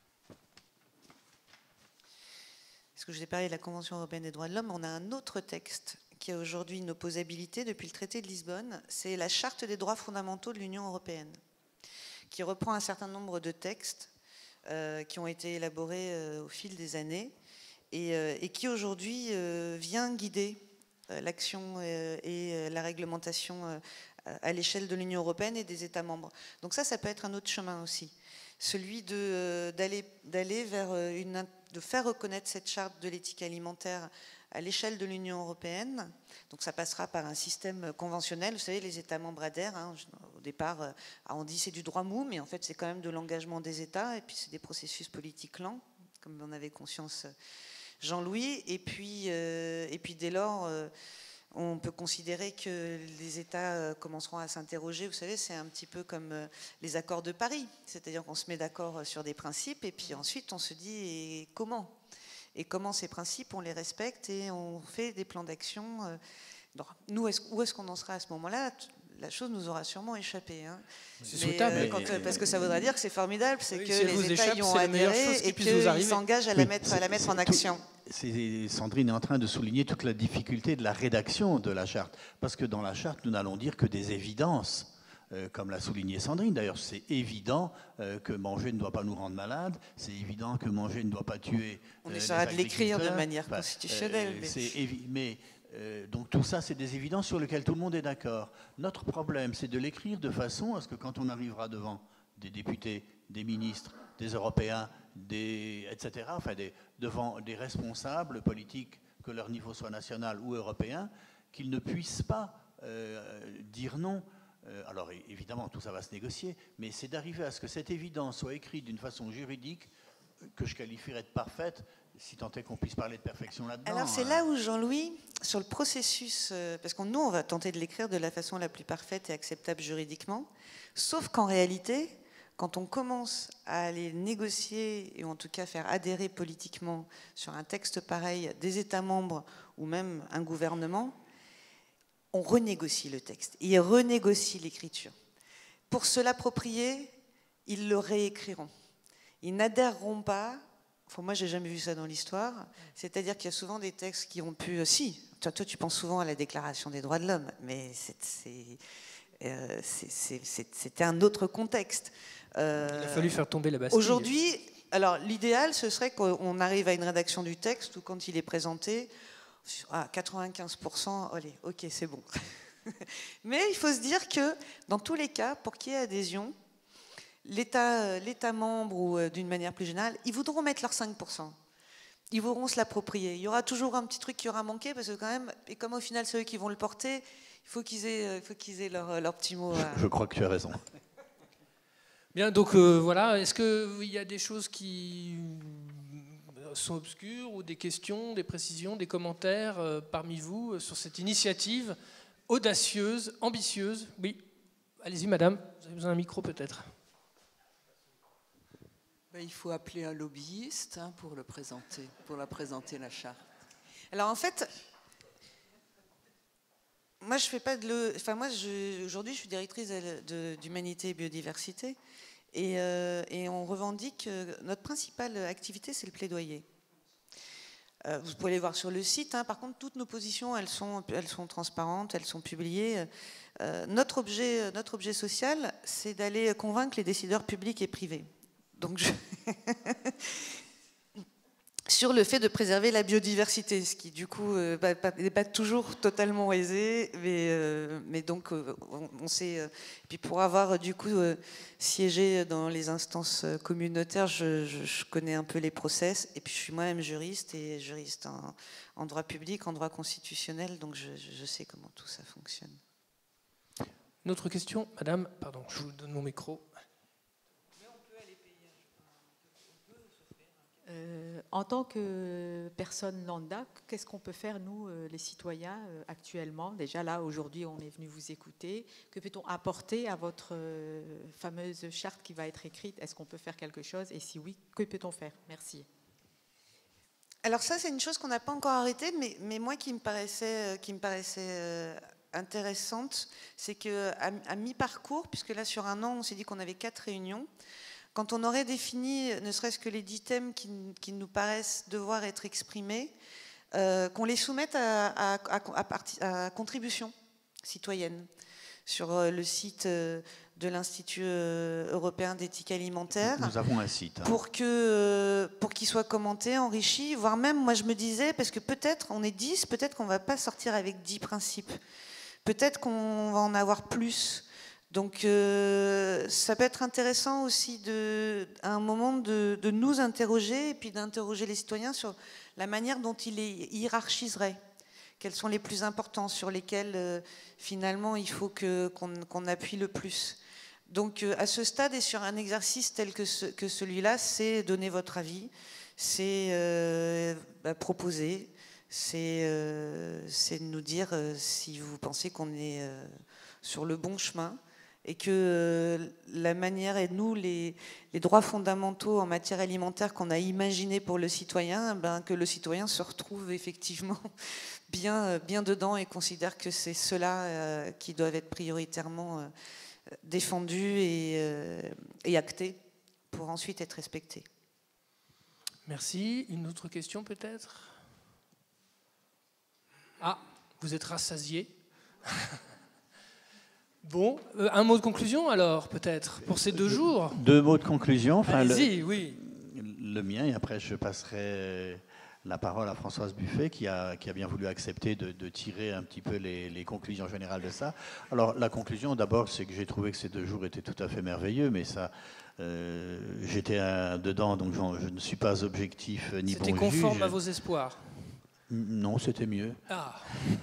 Parce que je vous ai parlé de la Convention européenne des droits de l'homme, on a un autre texte qui a aujourd'hui une opposabilité depuis le traité de Lisbonne, c'est la Charte des droits fondamentaux de l'Union européenne, qui reprend un certain nombre de textes euh, qui ont été élaborés euh, au fil des années et, euh, et qui aujourd'hui euh, vient guider euh, l'action euh, et euh, la réglementation euh, à l'échelle de l'Union européenne et des États membres. Donc ça, ça peut être un autre chemin aussi, celui de, euh, d'aller, d'aller vers une... de faire reconnaître cette charte de l'éthique alimentaire à l'échelle de l'Union européenne. Donc ça passera par un système conventionnel. Vous savez, les États membres adhèrent. Hein, au départ, on dit c'est du droit mou, mais en fait c'est quand même de l'engagement des États, et puis c'est des processus politiques lents, comme en avait conscience Jean-Louis. Et puis, euh, et puis dès lors, euh, on peut considérer que les États commenceront à s'interroger. Vous savez, c'est un petit peu comme les accords de Paris. C'est-à-dire qu'on se met d'accord sur des principes et puis ensuite on se dit et comment Et comment ces principes, on les respecte et on fait des plans d'action. Nous, est-ce, où est-ce qu'on en sera à ce moment-là? La chose nous aura sûrement échappé. Hein. C'est souhaitable. Euh, quand, et, parce que ça voudrait dire que c'est formidable, c'est oui, que si les États échappe, y ont adhéré et qu'ils s'engagent à la oui, mettre, à la mettre en action. C'est, Sandrine est en train de souligner toute la difficulté de la rédaction de la charte. Parce que dans la charte, nous n'allons dire que des évidences euh, comme l'a souligné Sandrine. D'ailleurs, c'est évident euh, que manger ne doit pas nous rendre malades, c'est évident que manger ne doit pas tuer On euh, essaiera les de l'écrire de agriculteurs. manière Enfin, constitutionnelle. euh, mais... c'est évi- mais euh, donc tout ça, c'est des évidences sur lesquelles tout le monde est d'accord. Notre problème, c'est de l'écrire de façon à ce que quand on arrivera devant des députés, des ministres, des Européens, des, et cetera, enfin des, devant des responsables politiques, que leur niveau soit national ou européen, qu'ils ne puissent pas euh, dire non. Euh, alors évidemment, tout ça va se négocier, mais c'est d'arriver à ce que cette évidence soit écrite d'une façon juridique que je qualifierais de parfaite, si tant est qu'on puisse parler de perfection là-dedans. Alors c'est là où Jean-Louis, sur le processus, euh, parce que nous on va tenter de l'écrire de la façon la plus parfaite et acceptable juridiquement, sauf qu'en réalité, quand on commence à aller négocier, et en tout cas faire adhérer politiquement sur un texte pareil des États membres ou même un gouvernement, on renégocie le texte, ils renégocient l'écriture. Pour se l'approprier, ils le réécriront. Ils n'adhéreront pas, enfin, moi j'ai jamais vu ça dans l'histoire, c'est-à-dire qu'il y a souvent des textes qui ont pu... Si, toi, toi tu penses souvent à la Déclaration des droits de l'homme, mais c'est... Euh, c'était un autre contexte. Euh, Il a fallu faire tomber la Bastille. Aujourd'hui, alors l'idéal, ce serait qu'on arrive à une rédaction du texte où quand il est présenté, à quatre-vingt-quinze pour cent, allez, ok, c'est bon. Mais il faut se dire que dans tous les cas, pour qu'il y ait adhésion, l'État, l'État membre ou d'une manière plus générale, ils voudront mettre leurs cinq pour cent. Ils voudront se l'approprier. Il y aura toujours un petit truc qui aura manqué parce que quand même, et comme au final c'est eux qui vont le porter, il faut qu'ils aient, il faut qu'ils aient leur, leur petit mot. À... Je crois que tu as raison. Bien, donc euh, voilà, est-ce qu'il y a des choses qui sont obscures ou des questions, des précisions, des commentaires euh, parmi vous euh, sur cette initiative audacieuse, ambitieuse? Oui, allez-y madame, vous avez besoin d'un micro peut-être. Il faut appeler un lobbyiste hein, pour le présenter, pour la présenter la charte. Alors en fait, moi je fais pas de le, enfin moi aujourd'hui je suis directrice d'Humanité et Biodiversité et, euh, et on revendique que notre principale activité c'est le plaidoyer. Euh, vous pouvez les voir sur le site. Hein, par contre, toutes nos positions elles sont, elles sont transparentes, elles sont publiées. Euh, notre objet, notre objet social, c'est d'aller convaincre les décideurs publics et privés. Donc je... sur le fait de préserver la biodiversité, ce qui du coup n'est euh, pas, pas toujours totalement aisé, mais, euh, mais donc euh, on, on sait. Euh, puis pour avoir du coup euh, siégé dans les instances communautaires, je, je, je connais un peu les process. Et puis je suis moi-même juriste et juriste en, en droit public, en droit constitutionnel, donc je, je sais comment tout ça fonctionne. Une autre question, madame. Pardon, je vous donne mon micro. Euh, en tant que personne lambda, qu'est-ce qu'on peut faire, nous, euh, les citoyens, euh, actuellement? Déjà, là, aujourd'hui, on est venu vous écouter. Que peut-on apporter à votre euh, fameuse charte qui va être écrite? Est-ce qu'on peut faire quelque chose? Et si oui, que peut-on faire? Merci. Alors ça, c'est une chose qu'on n'a pas encore arrêtée, mais, mais moi, qui me paraissait, qui me paraissait euh, intéressante, c'est qu'à à mi-parcours, puisque là, sur un an, on s'est dit qu'on avait quatre réunions, quand on aurait défini ne serait-ce que les dix thèmes qui, qui nous paraissent devoir être exprimés, euh, qu'on les soumette à, à, à, à, à contribution citoyenne sur le site de l'Institut européen d'éthique alimentaire. Nous avons un site. Hein. Pour que, pour qu'il soit commenté, enrichi, voire même, moi je me disais, parce que peut-être, on est dix, peut-être qu'on ne va pas sortir avec dix principes. Peut-être qu'on va en avoir plus. Donc euh, ça peut être intéressant aussi de, à un moment de, de nous interroger et puis d'interroger les citoyens sur la manière dont ils les hiérarchiseraient. Quels sont les plus importants, sur lesquels euh, finalement il faut que, qu'on, qu'on appuie le plus. Donc euh, à ce stade et sur un exercice tel que, ce, que celui-là, c'est donner votre avis, c'est euh, bah, proposer, c'est, euh, c'est nous dire euh, si vous pensez qu'on est euh, sur le bon chemin. Et que euh, la manière, et nous, les, les droits fondamentaux en matière alimentaire qu'on a imaginés pour le citoyen, ben, que le citoyen se retrouve effectivement bien, bien dedans et considère que c'est ceux-là euh, qui doivent être prioritairement euh, défendus et, euh, et actés pour ensuite être respectés. Merci. Une autre question peut-être? Ah, vous êtes rassasié. Bon, euh, un mot de conclusion alors, peut-être, pour ces deux jours. Deux mots de conclusion. Enfin, Allez-y, le, oui. Le mien, et après je passerai la parole à Françoise Buffet, qui a, qui a bien voulu accepter de, de tirer un petit peu les, les conclusions générales de ça. Alors la conclusion, d'abord, c'est que j'ai trouvé que ces deux jours étaient tout à fait merveilleux, mais ça, euh, j'étais euh, dedans, donc je ne suis pas objectif ni bon juge. C'était conforme à vos espoirs? Non, c'était mieux. Ah.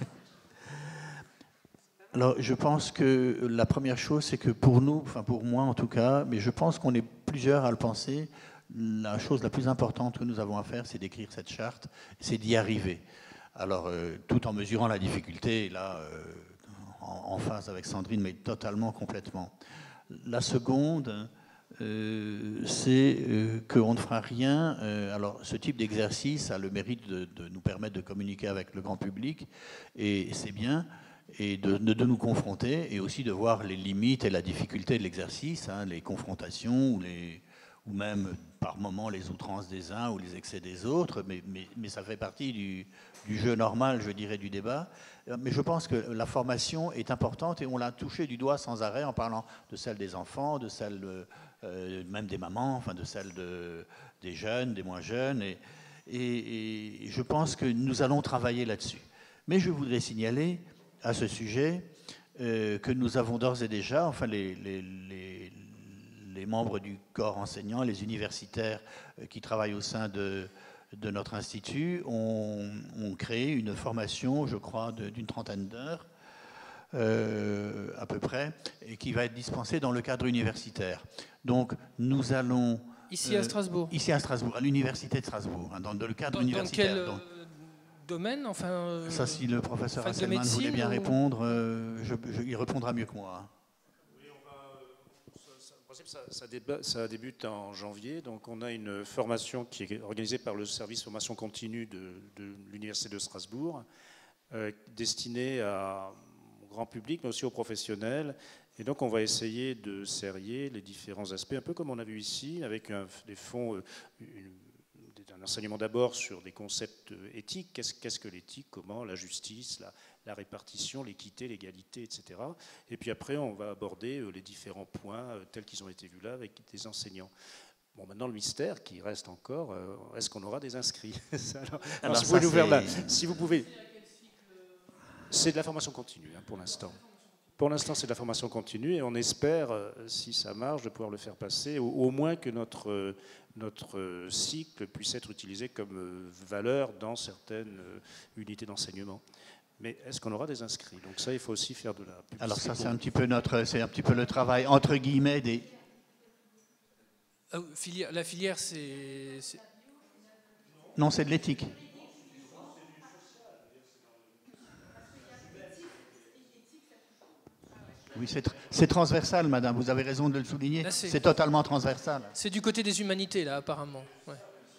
Alors, je pense que la première chose, c'est que pour nous, enfin pour moi en tout cas, mais je pense qu'on est plusieurs à le penser, la chose la plus importante que nous avons à faire, c'est d'écrire cette charte, c'est d'y arriver. Alors, euh, tout en mesurant la difficulté, là, euh, en, en phase avec Sandrine, mais totalement, complètement. La seconde, euh, c'est euh, qu'on ne fera rien. Euh, alors, ce type d'exercice a le mérite de, de nous permettre de communiquer avec le grand public, et c'est bien, et de, de, de nous confronter, et aussi de voir les limites et la difficulté de l'exercice, hein, les confrontations, ou les... ou même par moments les outrances des uns ou les excès des autres, mais, mais, mais ça fait partie du, du jeu normal, je dirais, du débat. Mais je pense que la formation est importante et on l'a touché du doigt sans arrêt en parlant de celle des enfants, de celle de, euh, même des mamans, enfin de celle de, des jeunes, des moins jeunes. Et, et, et je pense que nous allons travailler là-dessus. Mais je voudrais signaler à ce sujet euh, que nous avons d'ores et déjà, enfin les, les, les les membres du corps enseignant, les universitaires qui travaillent au sein de, de notre institut, ont, ont créé une formation, je crois, d'une trentaine d'heures, euh, à peu près, et qui va être dispensée dans le cadre universitaire. Donc, nous allons... Ici à Strasbourg euh, Ici à Strasbourg, à l'université de Strasbourg, hein, dans, dans le cadre dans, universitaire. Dans quel donc, euh, domaine enfin, euh, ça, si le professeur Hasselmann voulait bien ou... répondre, euh, je, je, il répondra mieux que moi. Ça, ça, débat, ça débute en janvier, donc on a une formation qui est organisée par le service formation continue de, de l'Université de Strasbourg, euh, destinée à, au grand public, mais aussi aux professionnels. Et donc on va essayer de serrer les différents aspects, un peu comme on a vu ici, avec un, des fonds, euh, une, un enseignement d'abord sur des concepts éthiques. Qu'est-ce, qu'est-ce que l'éthique, comment la justice, la, la répartition, l'équité, l'égalité, et cetera. Et puis après, on va aborder les différents points tels qu'ils ont été vus là avec des enseignants. Bon, maintenant, le mystère qui reste encore, est-ce qu'on aura des inscrits? alors, alors, alors, si, vous pouvez nous faire là, si vous pouvez... C'est de la formation continue, hein, pour l'instant. Pour l'instant, c'est de la formation continue et on espère, si ça marche, de pouvoir le faire passer, au, au moins que notre, notre cycle puisse être utilisé comme valeur dans certaines unités d'enseignement. Mais est-ce qu'on aura des inscrits? Donc ça, il faut aussi faire de la publicité. Alors ça, c'est un petit peu notre, c'est un petit peu le travail entre guillemets des. Euh, filière, la filière, c'est. Non, c'est de l'éthique. Oui, c'est, tr- c'est transversal, madame. Vous avez raison de le souligner. Là, c'est, c'est totalement transversal. C'est du côté des humanités, là, apparemment. Ouais.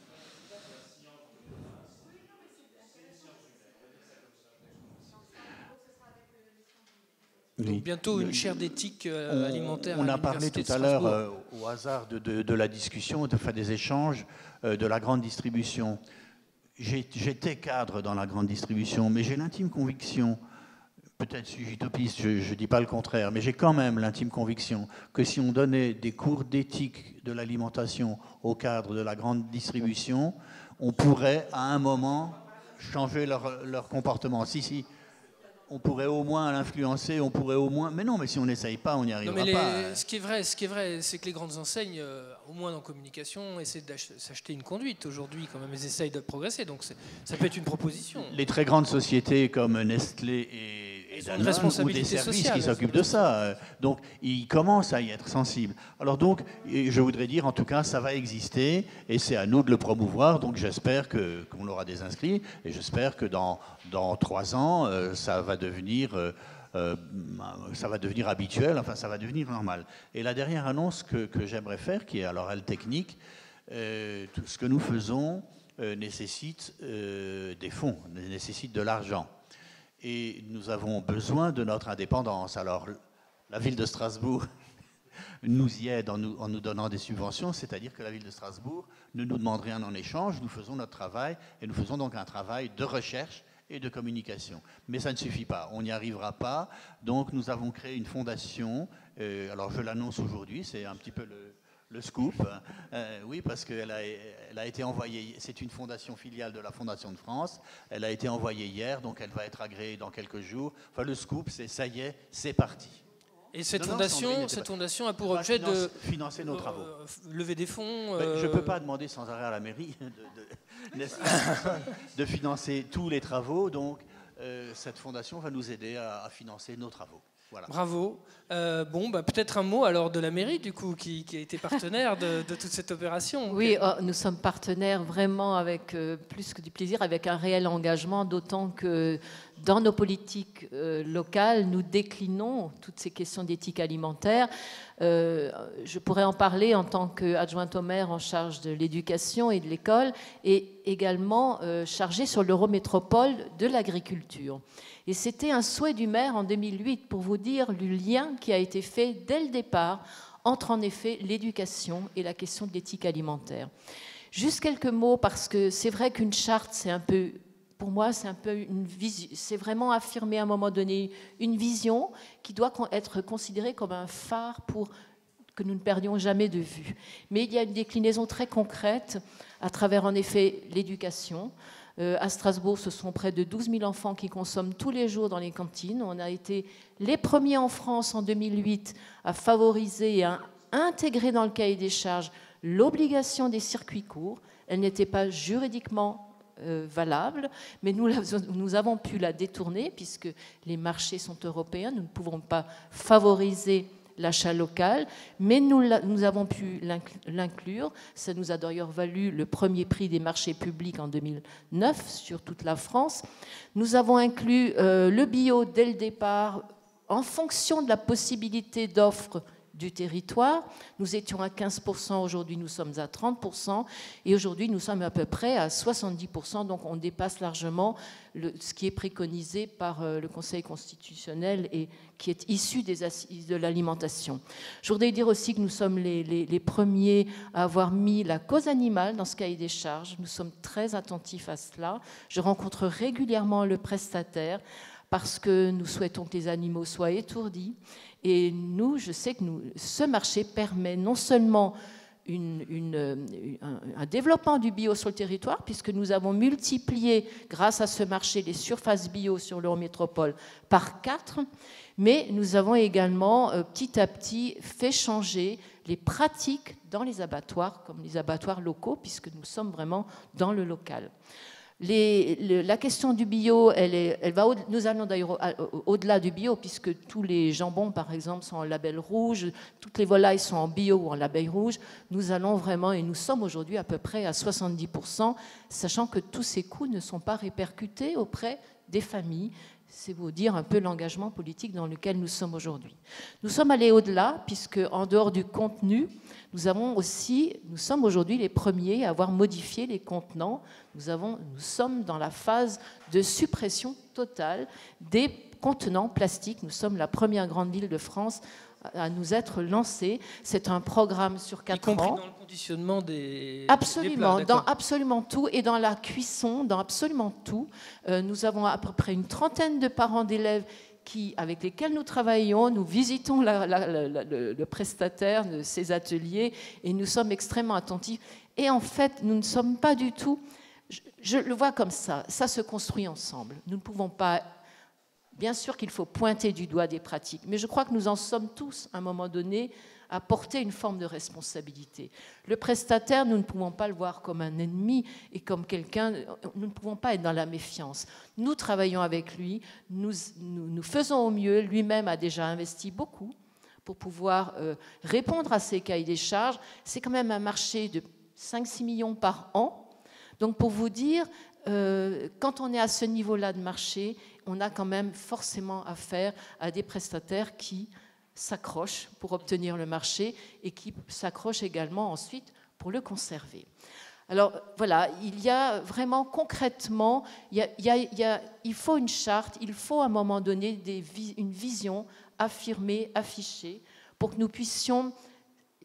Oui. Donc bientôt une chaire d'éthique euh, on, alimentaire. On à a parlé tout à l'heure, euh, au hasard de, de, de la discussion, de faire des échanges, euh, de la grande distribution. J'ai, j'étais cadre dans la grande distribution, mais j'ai l'intime conviction, peut-être suis-je utopiste, je ne dis pas le contraire, mais j'ai quand même l'intime conviction que si on donnait des cours d'éthique de l'alimentation au cadre de la grande distribution, on pourrait à un moment changer leur, leur comportement. Si, si. On pourrait au moins l'influencer, on pourrait au moins... Mais non, mais si on n'essaye pas, on n'y arrivera non, mais les... pas. Ce qui est vrai, ce qui est vrai, c'est que les grandes enseignes, euh, au moins en communication, essaient de s'acheter une conduite aujourd'hui, quand même. Elles essayent de progresser, donc c'est... ça peut être une proposition. Les très grandes sociétés comme Nestlé et, et Danone, ou des services sociale, qui s'occupent de ça. Donc, ils commencent à y être sensibles. Alors donc, je voudrais dire, en tout cas, ça va exister, et c'est à nous de le promouvoir. Donc, j'espère que, qu'on aura des inscrits, et j'espère que dans, dans trois ans, euh, ça va devenir... Euh, Euh, ça va devenir habituel, enfin ça va devenir normal. Et la dernière annonce que, que j'aimerais faire, qui est alors elle technique, euh, tout ce que nous faisons euh, nécessite euh, des fonds, nécessite de l'argent. Et nous avons besoin de notre indépendance. Alors la ville de Strasbourg nous y aide en nous, en nous donnant des subventions, c'est-à-dire que la ville de Strasbourg ne nous demande rien en échange, nous faisons notre travail, et nous faisons donc un travail de recherche et de communication. Mais ça ne suffit pas, on n'y arrivera pas. Donc nous avons créé une fondation, euh, alors je l'annonce aujourd'hui, c'est un petit peu le, le scoop. Euh, oui, parce qu'elle a, elle a été envoyée, c'est une fondation filiale de la Fondation de France, elle a été envoyée hier, donc elle va être agréée dans quelques jours. Enfin le scoop, c'est ça y est, c'est parti. Et cette, non, fondation, non, cette pas... fondation a pour objet finance, de financer nos travaux. Euh, lever des fonds. Ben, euh... Je ne peux pas demander sans arrêt à la mairie de, de, de financer tous les travaux. Donc, euh, cette fondation va nous aider à, à financer nos travaux. Voilà. Bravo. Euh, bon, bah, peut-être un mot alors de la mairie, du coup, qui, qui a été partenaire de, de toute cette opération. Oui, oh, nous sommes partenaires vraiment avec euh, plus que du plaisir, avec un réel engagement, d'autant que dans nos politiques euh, locales, nous déclinons toutes ces questions d'éthique alimentaire. Euh, je pourrais en parler en tant qu'adjointe au maire en charge de l'éducation et de l'école, et également euh, chargée sur l'Eurométropole de l'agriculture. Et c'était un souhait du maire en deux mille huit, pour vous dire le lien qui a été fait dès le départ entre en effet l'éducation et la question de l'éthique alimentaire. Juste quelques mots, parce que c'est vrai qu'une charte, c'est un peu, pour moi, c'est un peu une vision, c'est vraiment affirmer à un moment donné une vision qui doit être considérée comme un phare pour que nous ne perdions jamais de vue. Mais il y a une déclinaison très concrète à travers en effet l'éducation. Euh, à Strasbourg, ce sont près de douze mille enfants qui consomment tous les jours dans les cantines. On a été les premiers en France en deux mille huit à favoriser et à intégrer dans le cahier des charges l'obligation des circuits courts. Elle n'était pas juridiquement euh, valable, mais nous, nous avons pu la détourner puisque les marchés sont européens. Nous ne pouvons pas favoriser l'achat local, mais nous, nous avons pu l'inclure. Ça nous a d'ailleurs valu le premier prix des marchés publics en deux mille neuf sur toute la France. Nous avons inclus euh, le bio dès le départ en fonction de la possibilité d'offre du territoire. Nous étions à quinze pour cent, aujourd'hui nous sommes à trente pour cent, et aujourd'hui nous sommes à peu près à soixante-dix pour cent, donc on dépasse largement le, ce qui est préconisé par euh, le Conseil constitutionnel et qui est issu des assises de l'alimentation. Je voudrais dire aussi que nous sommes les, les, les premiers à avoir mis la cause animale dans ce cahier des charges. Nous sommes très attentifs à cela. Je rencontre régulièrement le prestataire parce que nous souhaitons que les animaux soient étourdis. Et nous, je sais que nous, ce marché permet non seulement une, une, un, un développement du bio sur le territoire, puisque nous avons multiplié, grâce à ce marché, les surfaces bio sur l'Eurométropole par quatre, mais nous avons également, euh, petit à petit, fait changer les pratiques dans les abattoirs, comme les abattoirs locaux, puisque nous sommes vraiment dans le local. Les, le, la question du bio, elle est, elle va au, nous allons d'ailleurs au-delà du bio, puisque tous les jambons, par exemple, sont en label rouge, toutes les volailles sont en bio ou en label rouge. Nous allons vraiment, et nous sommes aujourd'hui à peu près à soixante-dix pour cent, sachant que tous ces coûts ne sont pas répercutés auprès des familles. C'est vous dire un peu l'engagement politique dans lequel nous sommes aujourd'hui. Nous sommes allés au-delà, puisque en dehors du contenu, nous avons aussi, nous sommes aujourd'hui les premiers à avoir modifié les contenants. Nous avons, nous sommes dans la phase de suppression totale des contenants plastiques. Nous sommes la première grande ville de France à nous être lancés. C'est un programme sur quatre ans. Y compris dans le conditionnement des Absolument, des plats, dans absolument tout, et dans la cuisson, dans absolument tout. Euh, nous avons à peu près une trentaine de parents d'élèves qui, avec lesquels nous travaillons, nous visitons la, la, la, la, le, le prestataire de ces ateliers et nous sommes extrêmement attentifs. Et en fait, nous ne sommes pas du tout... Je, je le vois comme ça, ça se construit ensemble. Nous ne pouvons pas... Bien sûr qu'il faut pointer du doigt des pratiques, mais je crois que nous en sommes tous, à un moment donné, à porter une forme de responsabilité. Le prestataire, nous ne pouvons pas le voir comme un ennemi et comme quelqu'un, nous ne pouvons pas être dans la méfiance. Nous travaillons avec lui, nous, nous, nous faisons au mieux, lui-même a déjà investi beaucoup pour pouvoir euh, répondre à ces cahiers des charges. C'est quand même un marché de cinq à six millions par an. Donc pour vous dire, euh, quand on est à ce niveau-là de marché, on a quand même forcément affaire à des prestataires qui s'accrochent pour obtenir le marché et qui s'accrochent également ensuite pour le conserver. Alors voilà, il y a vraiment concrètement, il, y a, il, y a, il, y a, il faut une charte, il faut à un moment donné des, une vision affirmée, affichée, pour que nous puissions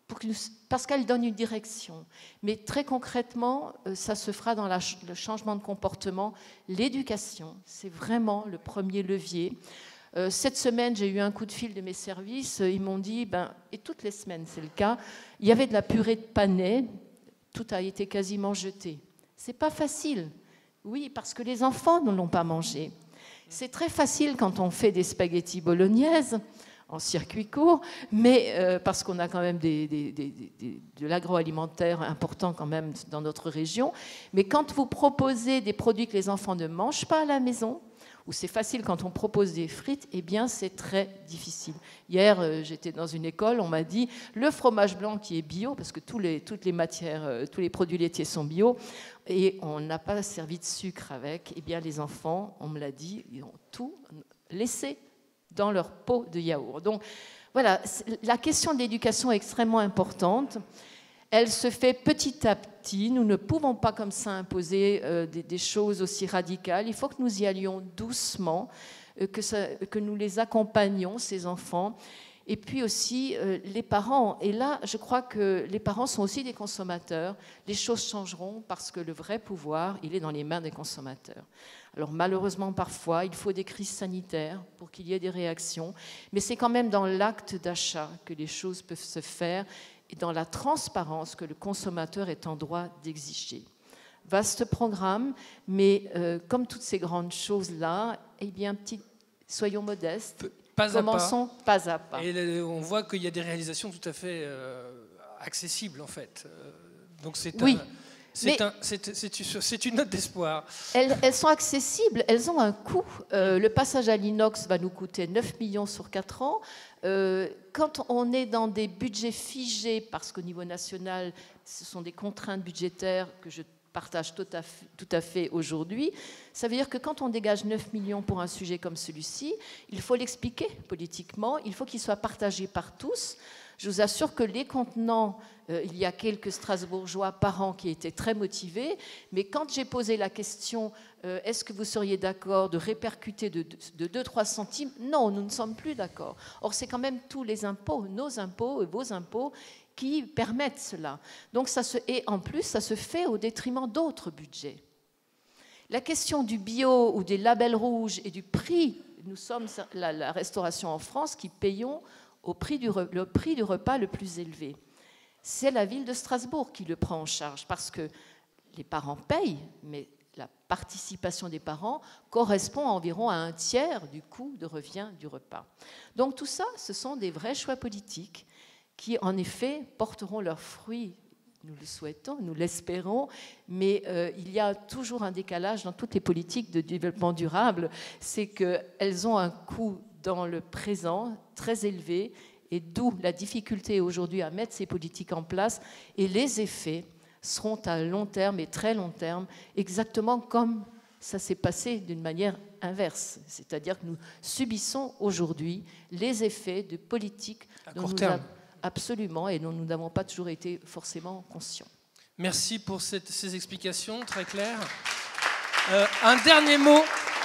pour que nous, parce qu'elle donne une direction. Mais très concrètement, ça se fera dans la, le changement de comportement. L'éducation, c'est vraiment le premier levier. Euh, cette semaine, j'ai eu un coup de fil de mes services. Ils m'ont dit, ben, et toutes les semaines, c'est le cas, il y avait de la purée de panais, tout a été quasiment jeté. C'est pas facile. Oui, parce que les enfants ne l'ont pas mangé. C'est très facile quand on fait des spaghettis bolognaises en circuit court, mais euh, parce qu'on a quand même des, des, des, des, de l'agroalimentaire important quand même dans notre région. Mais quand vous proposez des produits que les enfants ne mangent pas à la maison, ou c'est facile quand on propose des frites, eh bien c'est très difficile. Hier, euh, j'étais dans une école, on m'a dit le fromage blanc qui est bio, parce que tous les, toutes les matières, euh, tous les produits laitiers sont bio, et on n'a pas servi de sucre avec. Eh bien les enfants, on me l'a dit, ils ont tout laissé dans leur pot de yaourt. Donc voilà, la question de l'éducation est extrêmement importante. Elle se fait petit à petit. Nous ne pouvons pas comme ça imposer euh, des, des choses aussi radicales. Il faut que nous y allions doucement, euh, que, ça, que nous les accompagnions, ces enfants. Et puis aussi euh, les parents. Et là, je crois que les parents sont aussi des consommateurs. Les choses changeront parce que le vrai pouvoir, il est dans les mains des consommateurs. Alors malheureusement, parfois, il faut des crises sanitaires pour qu'il y ait des réactions. Mais c'est quand même dans l'acte d'achat que les choses peuvent se faire et dans la transparence que le consommateur est en droit d'exiger. Vaste programme, mais euh, comme toutes ces grandes choses-là, eh bien, petit, soyons modestes. Pas Commençons pas. pas à pas. Et on voit qu'il y a des réalisations tout à fait euh, accessibles, en fait. Euh, donc c'est oui, un, c'est une note d'espoir. Elles, elles sont accessibles, elles ont un coût. Euh, le passage à l'inox va nous coûter neuf millions sur quatre ans. Euh, quand on est dans des budgets figés, parce qu'au niveau national, ce sont des contraintes budgétaires que je partage tout à fait, tout à fait aujourd'hui, ça veut dire que quand on dégage neuf millions pour un sujet comme celui-ci, il faut l'expliquer politiquement, il faut qu'il soit partagé par tous. Je vous assure que les contenants, euh, il y a quelques Strasbourgeois par an qui étaient très motivés, mais quand j'ai posé la question, euh, est-ce que vous seriez d'accord de répercuter de, de deux à trois centimes? Non, nous ne sommes plus d'accord. Or, c'est quand même tous les impôts, nos impôts et vos impôts, qui permettent cela. Donc, ça se, et en plus, ça se fait au détriment d'autres budgets. La question du bio ou des labels rouges et du prix, nous sommes la, la restauration en France qui payons au prix du, le prix du repas le plus élevé. C'est la ville de Strasbourg qui le prend en charge parce que les parents payent, mais la participation des parents correspond à environ à un tiers du coût de revient du repas. Donc tout ça, ce sont des vrais choix politiques qui, en effet, porteront leurs fruits. Nous le souhaitons, nous l'espérons, mais euh, il y a toujours un décalage dans toutes les politiques de développement durable, c'est qu'elles ont un coût dans le présent très élevé, et d'où la difficulté aujourd'hui à mettre ces politiques en place, et les effets seront à long terme et très long terme, exactement comme ça s'est passé d'une manière inverse, c'est-à-dire que nous subissons aujourd'hui les effets de politiques à dont court nous terme. avons absolument, et dont nous n'avons pas toujours été forcément conscients. Merci pour cette, ces explications très claires. Euh, un dernier mot.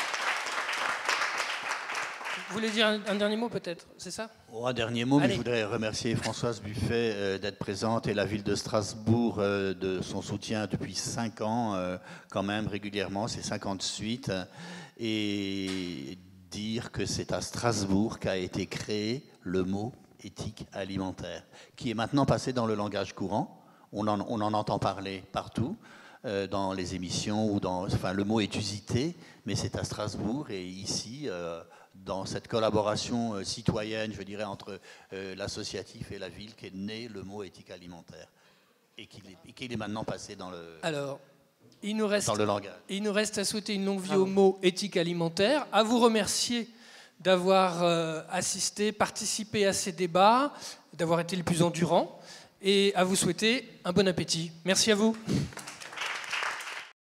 Vous voulez dire un, un dernier mot peut-être, c'est ça? Oh, un dernier mot, mais Allez. je voudrais remercier Françoise Buffet euh, d'être présente et la ville de Strasbourg euh, de son soutien depuis cinq ans, euh, quand même régulièrement, c'est cinquante-huit, et dire que c'est à Strasbourg qu'a été créé le mot éthique alimentaire, qui est maintenant passé dans le langage courant. On en, on en entend parler partout, euh, dans les émissions, ou dans, enfin, le mot est usité, mais c'est à Strasbourg et ici, euh, dans cette collaboration euh, citoyenne, je dirais, entre euh, l'associatif et la ville, qu'est né le mot éthique alimentaire, et qu'il est, et qu'il est maintenant passé dans le, Alors, il nous reste, dans le langage. il nous reste à souhaiter une longue vie Ah au bon. mot éthique alimentaire, à vous remercier d'avoir euh, assisté, participé à ces débats, d'avoir été le plus endurant, et à vous souhaiter un bon appétit. Merci à vous.